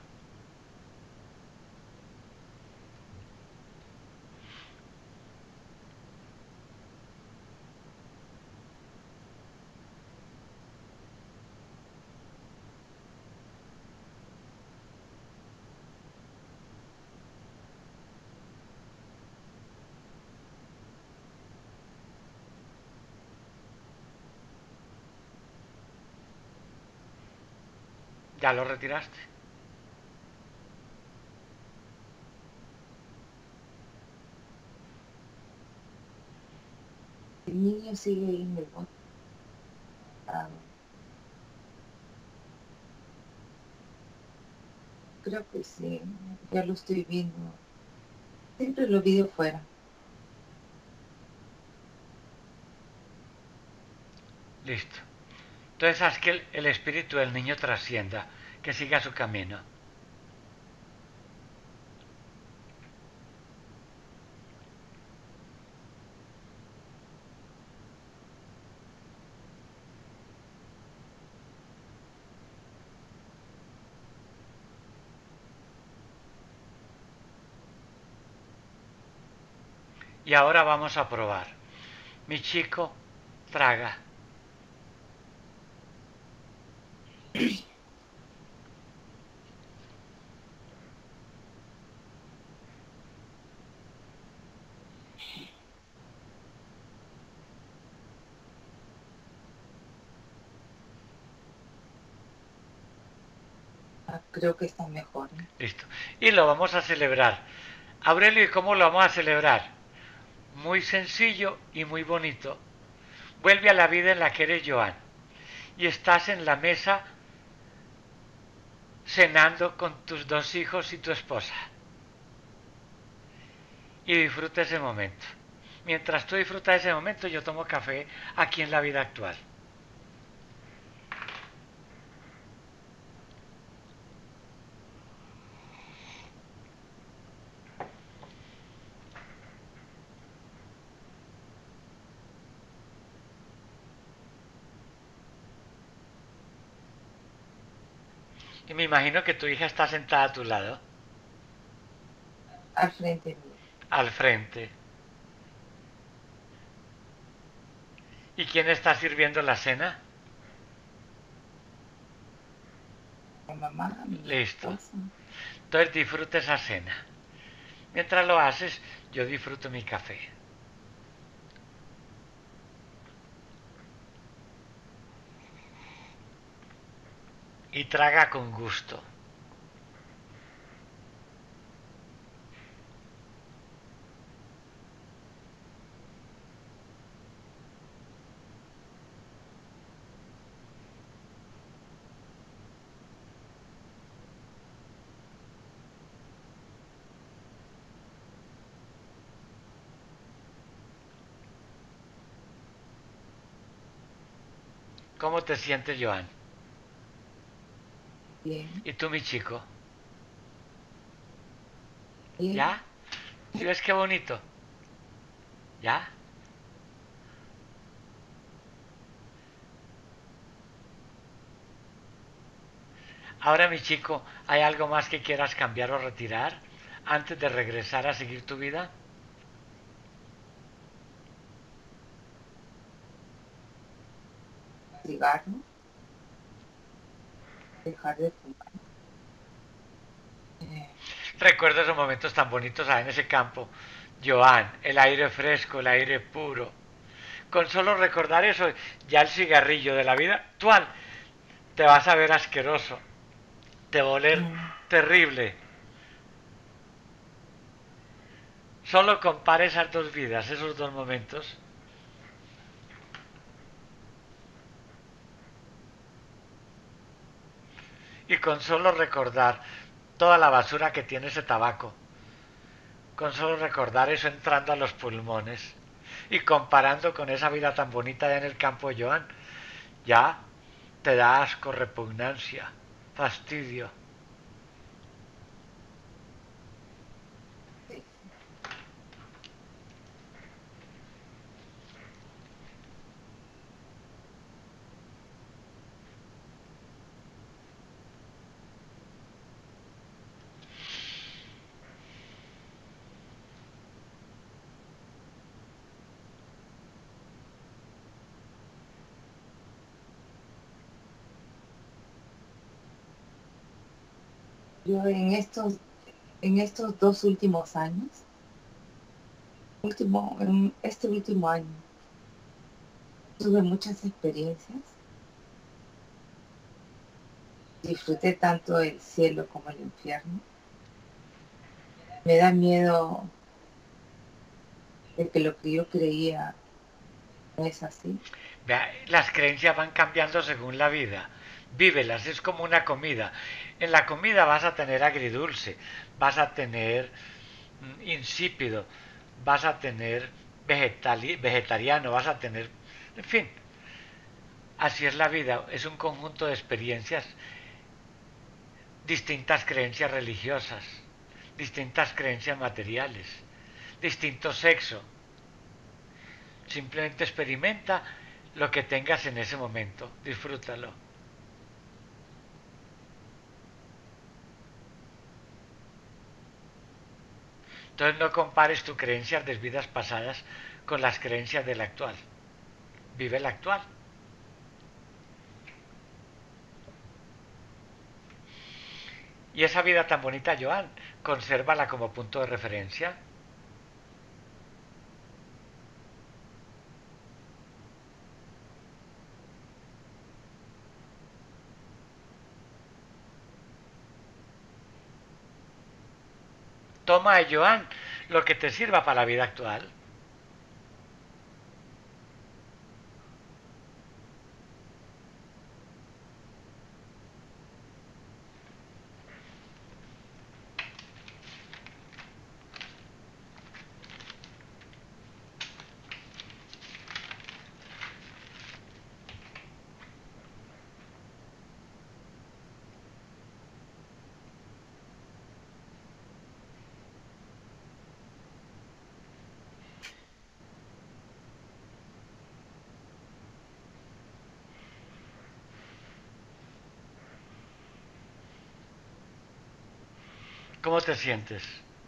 ¿Ya lo retiraste? El niño sigue ahí en el bote. Creo que sí, ya lo estoy viendo. Siempre lo vi de fuera. Listo. Entonces haz que el espíritu del niño trascienda, que siga su camino. Y ahora vamos a probar. Mi chico, traga. Creo que está mejor, ¿eh? Listo. Y lo vamos a celebrar. Aurelio, ¿y cómo lo vamos a celebrar? Muy sencillo y muy bonito. Vuelve a la vida en la que eres Joan. Y estás en la mesa cenando con tus dos hijos y tu esposa. Y disfruta ese momento. Mientras tú disfrutas ese momento, yo tomo café aquí en la vida actual. Y me imagino que tu hija está sentada a tu lado, Al frente mío. al frente. ¿Y quién está sirviendo la cena? Mi mamá, mi Listo. esposa. Entonces disfruta esa cena. Mientras lo haces, yo disfruto mi café. Y traga con gusto. ¿Cómo te sientes, Joan? Bien, ¿Y tú, mi chico? bien. ¿Ya? ¿Sí ves qué bonito? ¿Ya? Ahora, mi chico, ¿hay algo más que quieras cambiar o retirar antes de regresar a seguir tu vida? Cigarro, dejar de fumar. Eh, Recuerdo esos momentos tan bonitos en ese campo. Joan, el aire fresco, el aire puro. Con solo recordar eso, ya el cigarrillo de la vida actual, te vas a ver asqueroso, te va a oler mm, terrible. Solo compare esas dos vidas, esos dos momentos. Y con solo recordar toda la basura que tiene ese tabaco. Con solo recordar eso entrando a los pulmones y comparando con esa vida tan bonita allá en el campo, Joan, ya te da asco, repugnancia, fastidio. Sí. Yo en estos 2 últimos años, en este último año, tuve muchas experiencias. Disfruté tanto el cielo como el infierno. Me da miedo de que lo que yo creía no es así. Vea, las creencias van cambiando según la vida. Vívelas, es como una comida. En la comida vas a tener agridulce, vas a tener insípido, vas a tener vegetariano, vas a tener... En fin, así es la vida, es un conjunto de experiencias, distintas creencias religiosas, distintas creencias materiales, distinto sexo. Simplemente experimenta lo que tengas en ese momento, disfrútalo. Entonces no compares tus creencias de vidas pasadas con las creencias del actual. Vive el actual. Y esa vida tan bonita, Joan, consérvala como punto de referencia. Toma, Joan, lo que te sirva para la vida actual. ¿Cómo te sientes?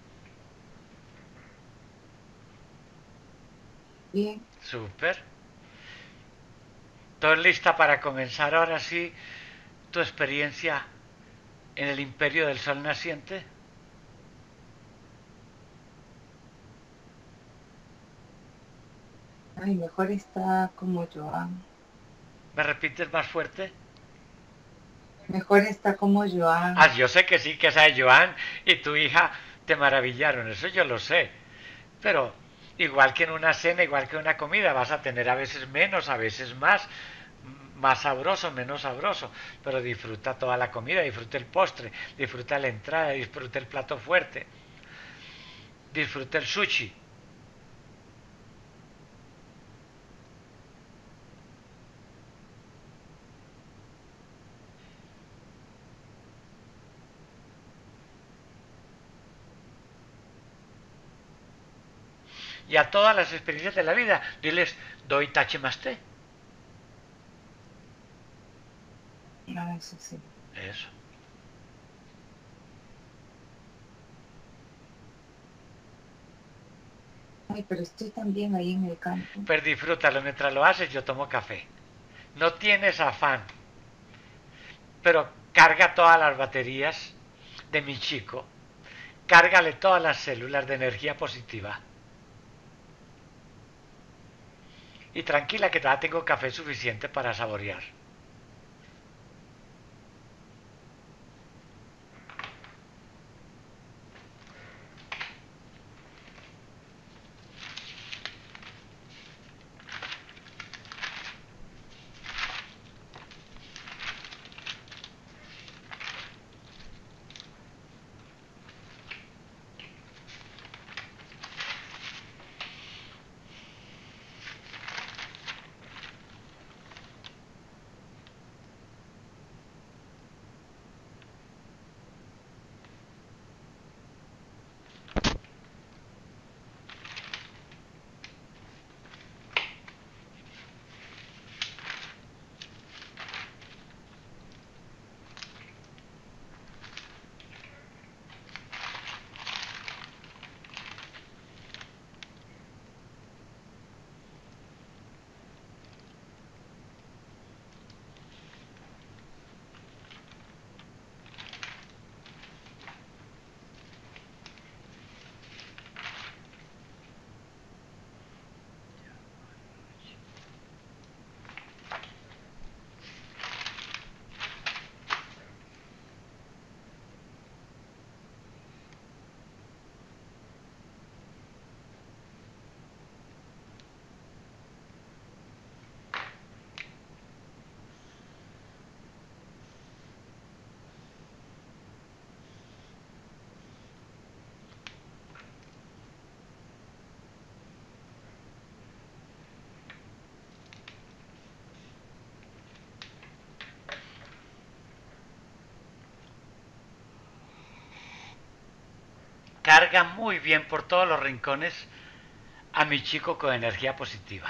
Bien, Súper. ¿Todo lista para comenzar ahora sí tu experiencia en el imperio del sol naciente? ay, mejor está como Joan. ¿Me repites más fuerte? Mejor está como Ah, Joan. yo sé que sí, que esa es Joan y tu hija te maravillaron, eso yo lo sé. Pero igual que en una cena, igual que en una comida, vas a tener a veces menos, a veces más, más sabroso, menos sabroso. Pero disfruta toda la comida, disfruta el postre, disfruta la entrada, disfruta el plato fuerte, disfruta el sushi. Y a todas las experiencias de la vida, diles, doy tache más té. Ah, eso sí. Eso. Ay, pero estoy también ahí en el campo. Pues disfrútalo, mientras lo haces yo tomo café. No tienes afán, pero carga todas las baterías de mi chico. Cárgale todas las células de energía positiva. Y tranquila que todavía tengo café suficiente para saborear. Carga muy bien por todos los rincones a mi chico con energía positiva.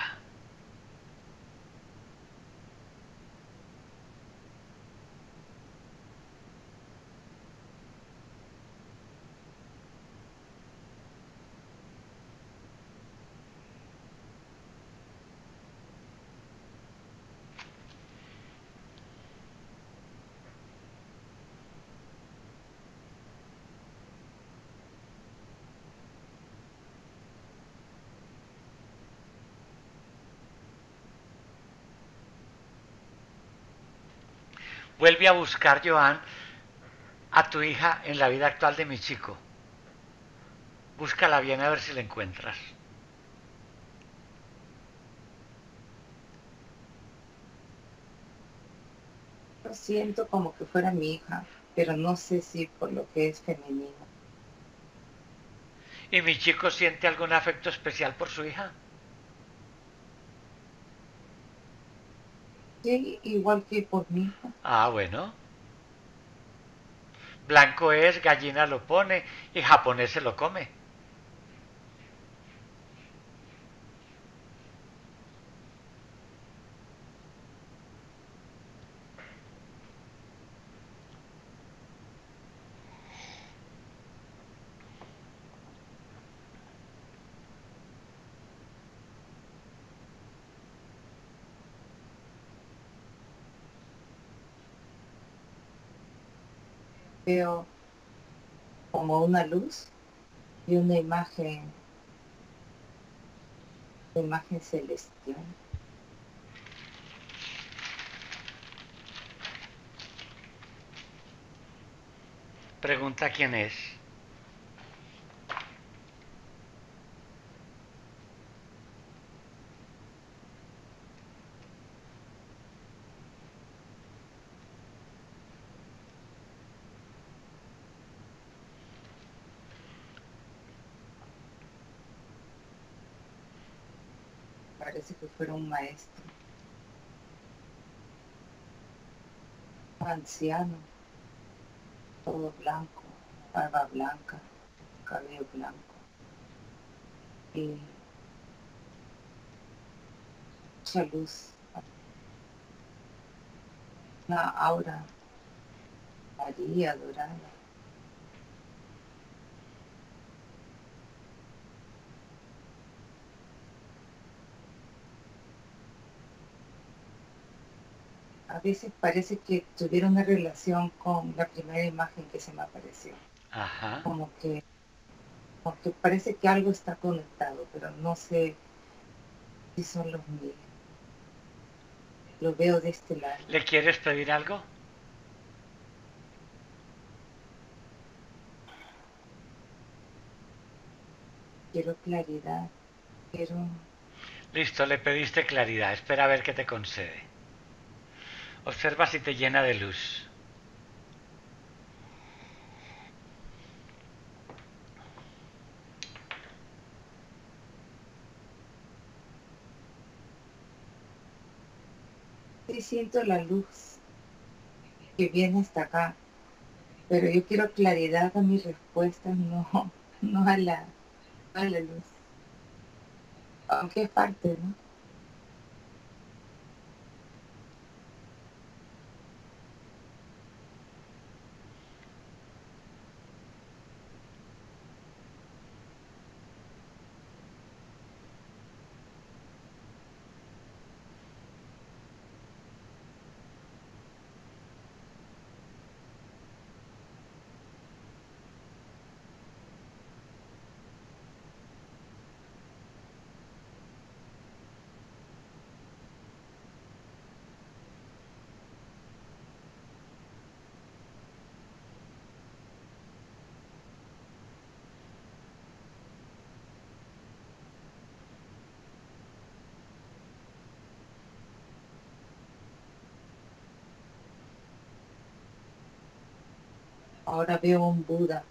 Vuelve a buscar, Joan, a tu hija en la vida actual de mi chico. Búscala bien a ver si la encuentras. Lo siento como que fuera mi hija, pero no sé si por lo que es femenino. ¿Y mi chico siente algún afecto especial por su hija? Sí, igual que por mi hija. Ah, bueno. Blanco es, gallina lo pone y japonés se lo come. Veo como una luz y una imagen celestial. Pregunta quién es. Parece que fuera un maestro, anciano, todo blanco, barba blanca, cabello blanco y mucha luz, una aura amarilla, dorada. A veces parece que tuviera una relación con la primera imagen que se me apareció. Ajá. Como que, como que parece que algo está conectado, pero no sé si son los míos. Lo veo de este lado. ¿Le quieres pedir algo? Quiero claridad, quiero... Listo, le pediste claridad. Espera a ver qué te concede. Observa si te llena de luz. Sí siento la luz que viene hasta acá, pero yo quiero claridad a mis respuestas, no, no a la luz. Aunque es parte, ¿no? Ahora veo un Buda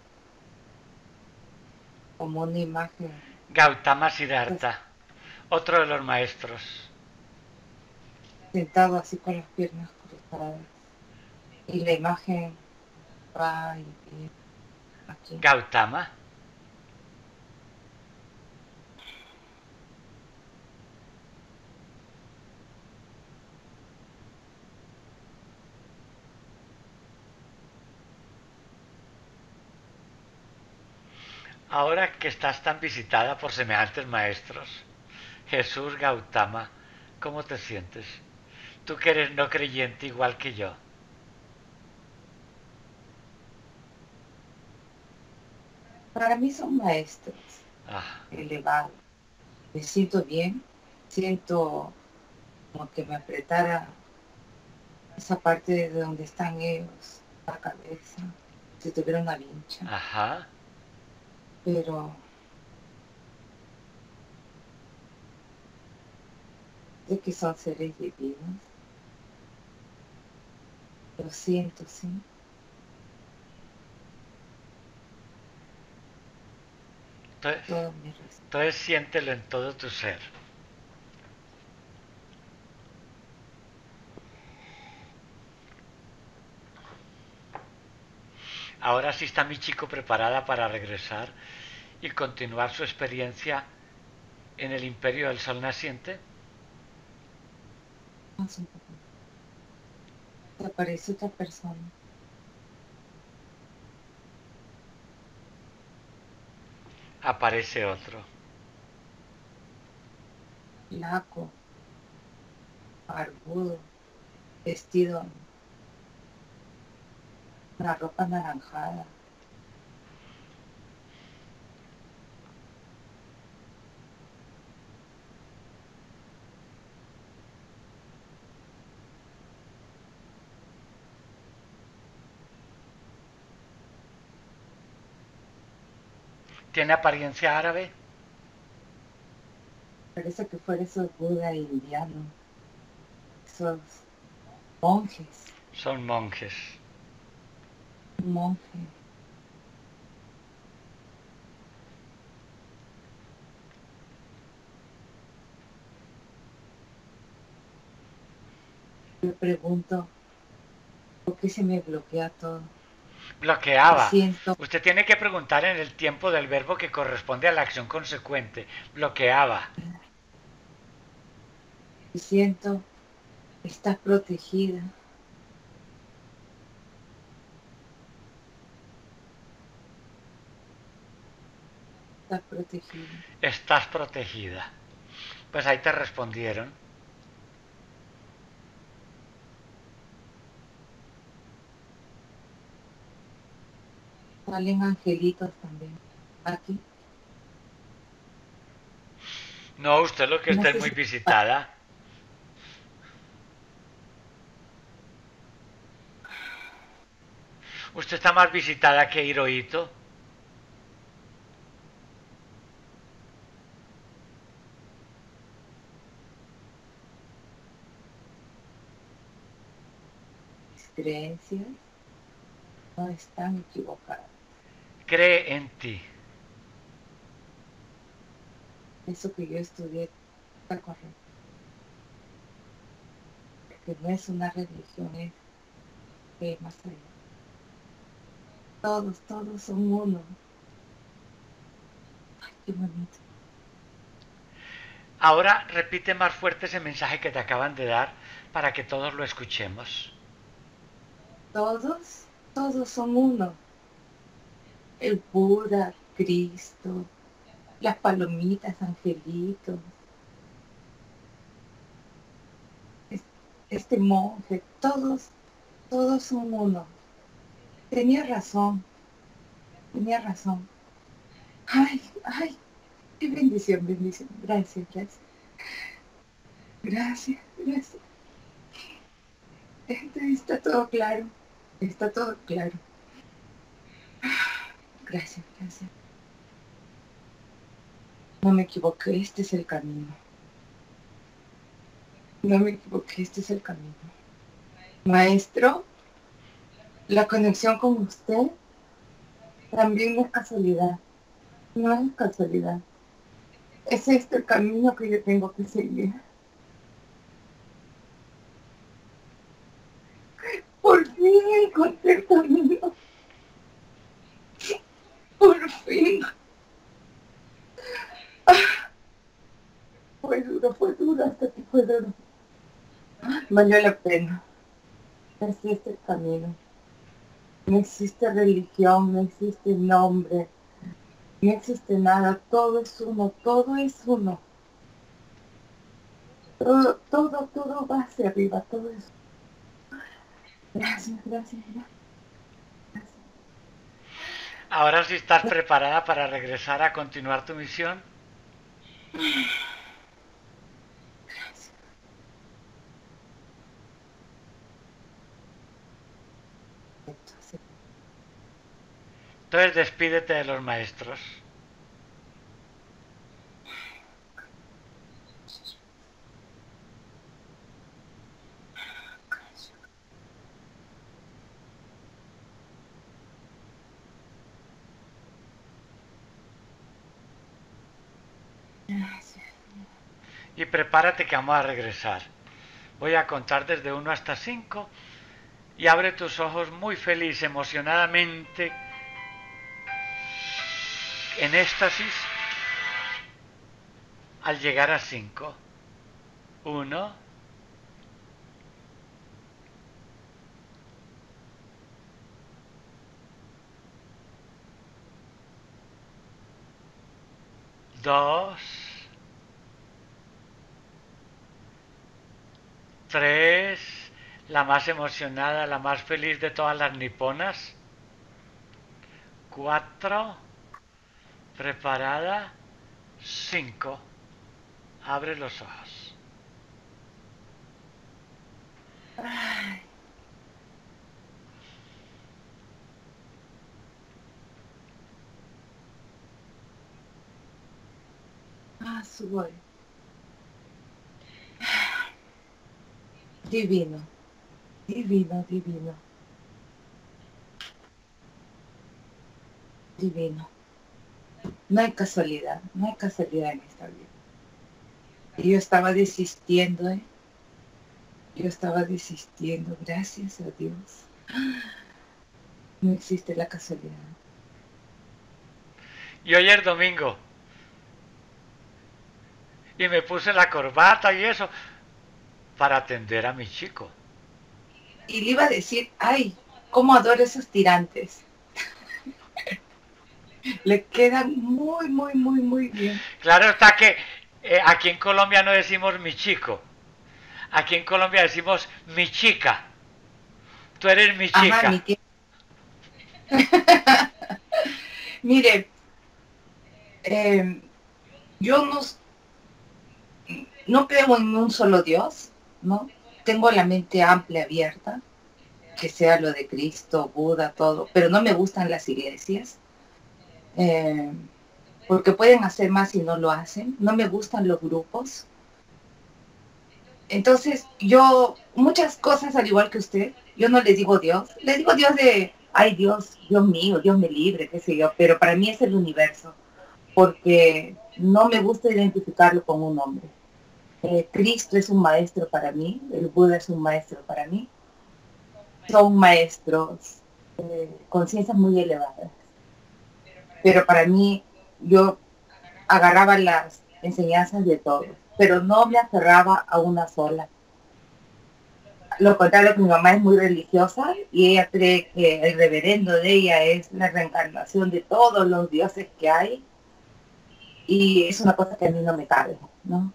como una imagen, Gautama pues, Siddhartha, otro de los maestros. sentado así con las piernas cruzadas. Y la imagen va y viene aquí. Gautama. Ahora que estás tan visitada por semejantes maestros, Jesús Gautama, ¿cómo te sientes? Tú que eres no creyente igual que yo. Para mí son maestros Ah, elevados. Me siento bien, siento como que me apretara esa parte de donde están ellos, la cabeza, si tuviera una vincha. ajá. Pero sé que son seres divinos. Lo siento, sí. Entonces, Todo mi respeto. entonces siéntelo en todo tu ser. Ahora sí está mi chico preparada para regresar y continuar su experiencia en el imperio del sol naciente. Más un poco. Te aparece otra persona. Aparece otro. Flaco, barbudo, vestido en una ropa anaranjada. ¿Tiene apariencia árabe? Parece que fuera esos Buda indianos, esos monjes, Son monjes. monje. Me pregunto, ¿por qué se me bloquea todo? Y Bloqueaba. siento, Usted tiene que preguntar en el tiempo del verbo que corresponde a la acción consecuente. Bloqueaba. y siento, estás protegida, estás protegida. Estás protegida. Pues ahí te respondieron. Salen angelitos también. Aquí, No, usted lo que no está es sé muy si visitada. Usted está más visitada que Hirohito. mis creencias no están equivocadas. Cree en ti. Eso que yo estudié está correcto. Que no es una religión, es que más allá. Todos son uno. Ay, qué bonito. Ahora repite más fuerte ese mensaje que te acaban de dar para que todos lo escuchemos. Todos son uno. El Buda, Cristo, las palomitas, angelitos, este monje, todos son uno. Tenía razón, tenía razón. Ay, qué bendición, bendición. Gracias, gracias. Gracias, gracias. Está todo claro, está todo claro. Gracias, gracias. No me equivoqué, este es el camino. No me equivoqué, este es el camino. Maestro, la conexión con usted también no es casualidad. No es casualidad. Es este el camino que yo tengo que seguir. Por fin encontré el camino. Por fin. Fue duro, hasta que fue duro. Valió la pena. Es este el camino. No existe religión, no existe nombre, No existe nada, todo es uno, todo es uno. Todo va hacia arriba, todo es. Gracias, gracias, gracias. Ahora sí estás preparada para regresar a continuar tu misión. Entonces despídete de los maestros. Y prepárate que vamos a regresar. Voy a contar desde 1 hasta 5 y abre tus ojos muy feliz, emocionadamente, en éxtasis, al llegar a 5. 1, 2, 3, la más emocionada, la más feliz de todas las niponas. 4, preparada. 5, abre los ojos. Sugoi. Divino, divino, divino. Divino. No hay casualidad, no hay casualidad en esta vida. Y yo estaba desistiendo, ¿eh? Yo estaba desistiendo, gracias a Dios. No existe la casualidad. Y hoy es domingo. Y me puse la corbata y eso para atender a mi chico. Y le iba a decir, ay, cómo adoro esos tirantes. Le quedan muy, muy, muy, muy bien. Claro está que aquí en Colombia no decimos mi chico. Aquí en Colombia decimos mi chica. Tú eres mi Ajá, mi chica. tía. Mire, yo no creo en un solo Dios, ¿no? Tengo la mente amplia, abierta, que sea lo de Cristo, Buda, todo, pero no me gustan las iglesias, porque pueden hacer más y no lo hacen. No me gustan los grupos. Entonces, yo, muchas cosas al igual que usted, yo no le digo Dios de, ay Dios, Dios mío, Dios me libre, qué sé yo, pero para mí es el universo, porque no me gusta identificarlo con un hombre. Cristo es un maestro para mí, el Buda es un maestro para mí, son maestros, conciencias muy elevadas. Pero para mí, yo agarraba las enseñanzas de todos, pero no me aferraba a una sola. Lo contrario, que mi mamá es muy religiosa y ella cree que el reverendo de ella es la reencarnación de todos los dioses que hay, y es una cosa que a mí no me cabe, ¿no?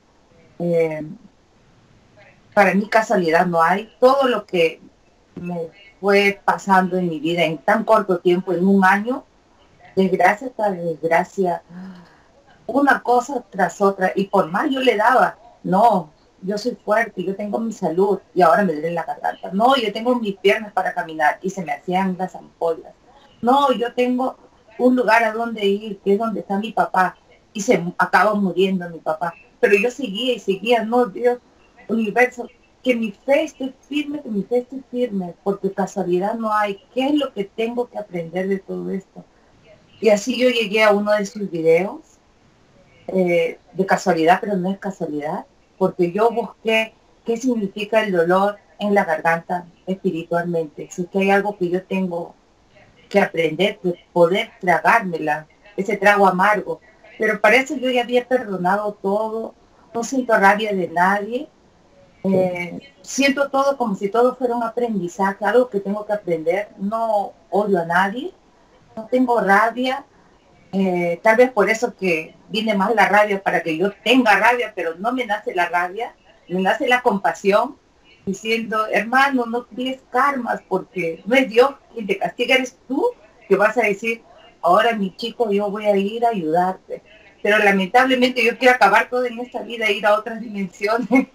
Para mí casualidad no hay. Todo lo que me fue pasando en mi vida en tan corto tiempo, en un año, desgracia tras desgracia, una cosa tras otra, y por más yo le daba, no, yo soy fuerte, yo tengo mi salud, y ahora me duele la garganta, no, yo tengo mis piernas para caminar, y se me hacían las ampollas, no, yo tengo un lugar a donde ir, que es donde está mi papá, y se acaba muriendo mi papá, pero yo seguía y seguía, no, Dios, universo, que mi fe esté firme, que mi fe esté firme, porque casualidad no hay. ¿Qué es lo que tengo que aprender de todo esto? Y así yo llegué a uno de sus videos, de casualidad, pero no es casualidad, porque yo busqué qué significa el dolor en la garganta espiritualmente. Si es que hay algo que yo tengo que aprender, que poder tragármela, ese trago amargo. Pero para eso yo ya había perdonado todo, no siento rabia de nadie, siento todo como si todo fuera un aprendizaje, algo que tengo que aprender. No odio a nadie, no tengo rabia, Tal vez por eso que viene más la rabia, para que yo tenga rabia, pero no me nace la rabia, me nace la compasión, diciendo, hermano, no tienes karmas, porque no es Dios quien te castiga, eres tú que vas a decir, ahora mi chico, yo voy a ir a ayudarte. Pero lamentablemente yo quiero acabar todo en esta vida e ir a otras dimensiones.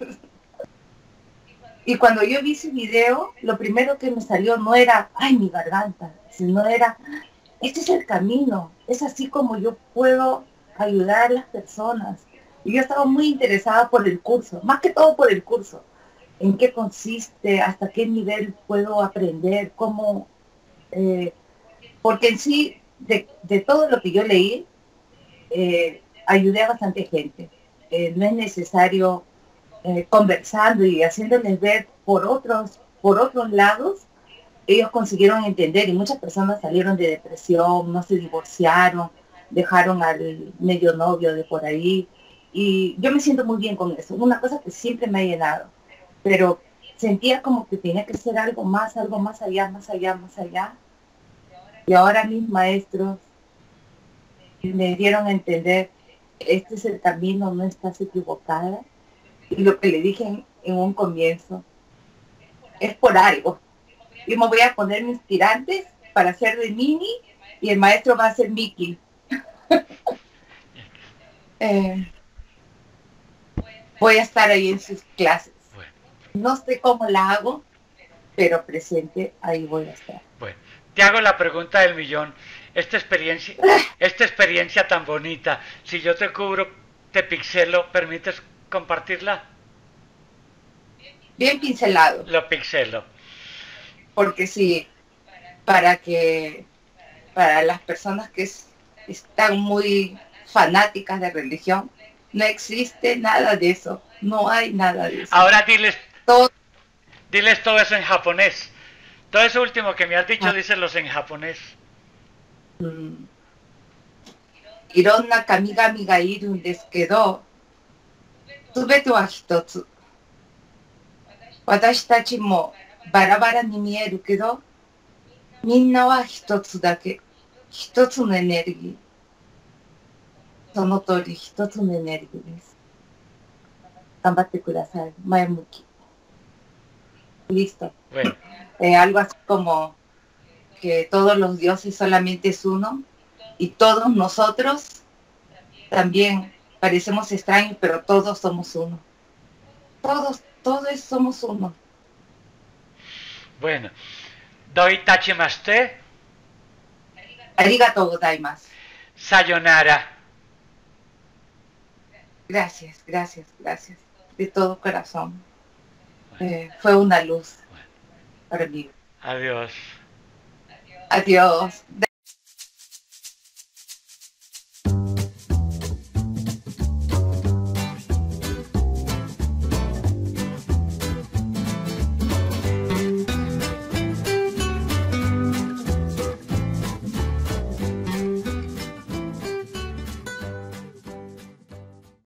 Y cuando yo vi ese video, lo primero que me salió no era, ay, mi garganta, sino era, este es el camino, es así como yo puedo ayudar a las personas. Y yo estaba muy interesada por el curso, más que todo por el curso, en qué consiste, hasta qué nivel puedo aprender, cómo, porque en sí, de todo lo que yo leí, ayudé a bastante gente. No es necesario conversando y haciéndoles ver por otros lados, ellos consiguieron entender y muchas personas salieron de depresión, no se divorciaron, dejaron al medio novio de por ahí. Y yo me siento muy bien con eso, una cosa que siempre me ha llenado, pero sentía como que tenía que ser algo más allá, más allá, más allá. Y ahora mis maestros me dieron a entender, este es el camino, no estás equivocada. Y lo que le dije en un comienzo, es por algo. Y me voy a poner mis tirantes para hacer de Minnie y el maestro va a ser Mickey. Voy a estar ahí en sus clases. Bueno, No sé cómo la hago, pero presente ahí voy a estar. bueno. Te hago la pregunta del millón. Esta experiencia tan bonita, si yo te cubro, te pixelo, ¿permites compartirla? Bien pincelado, Lo pixelo. porque sí, para que para las personas que están muy fanáticas de religión, no existe nada de eso, no hay nada de eso. Ahora Todo, diles todo eso en japonés. Todo eso último que me has dicho, díselos en japonés. いろんな神々がいるんですけど、すべては一つ。私たちもバラバラに見えるけど、みんなは一つだけ。一つのエネルギー。その通り一つのエネルギーです。頑張ってください。前向き。Listo. Bueno. Algo así como que todos los dioses solamente es uno y todos nosotros también parecemos extraños, pero todos somos uno. Todos somos uno. Bueno, doi tachimashite. Arigatou gozaimasu. Sayonara. Gracias, gracias, gracias. De todo corazón. Fue una luz para mí. Adiós. Adiós.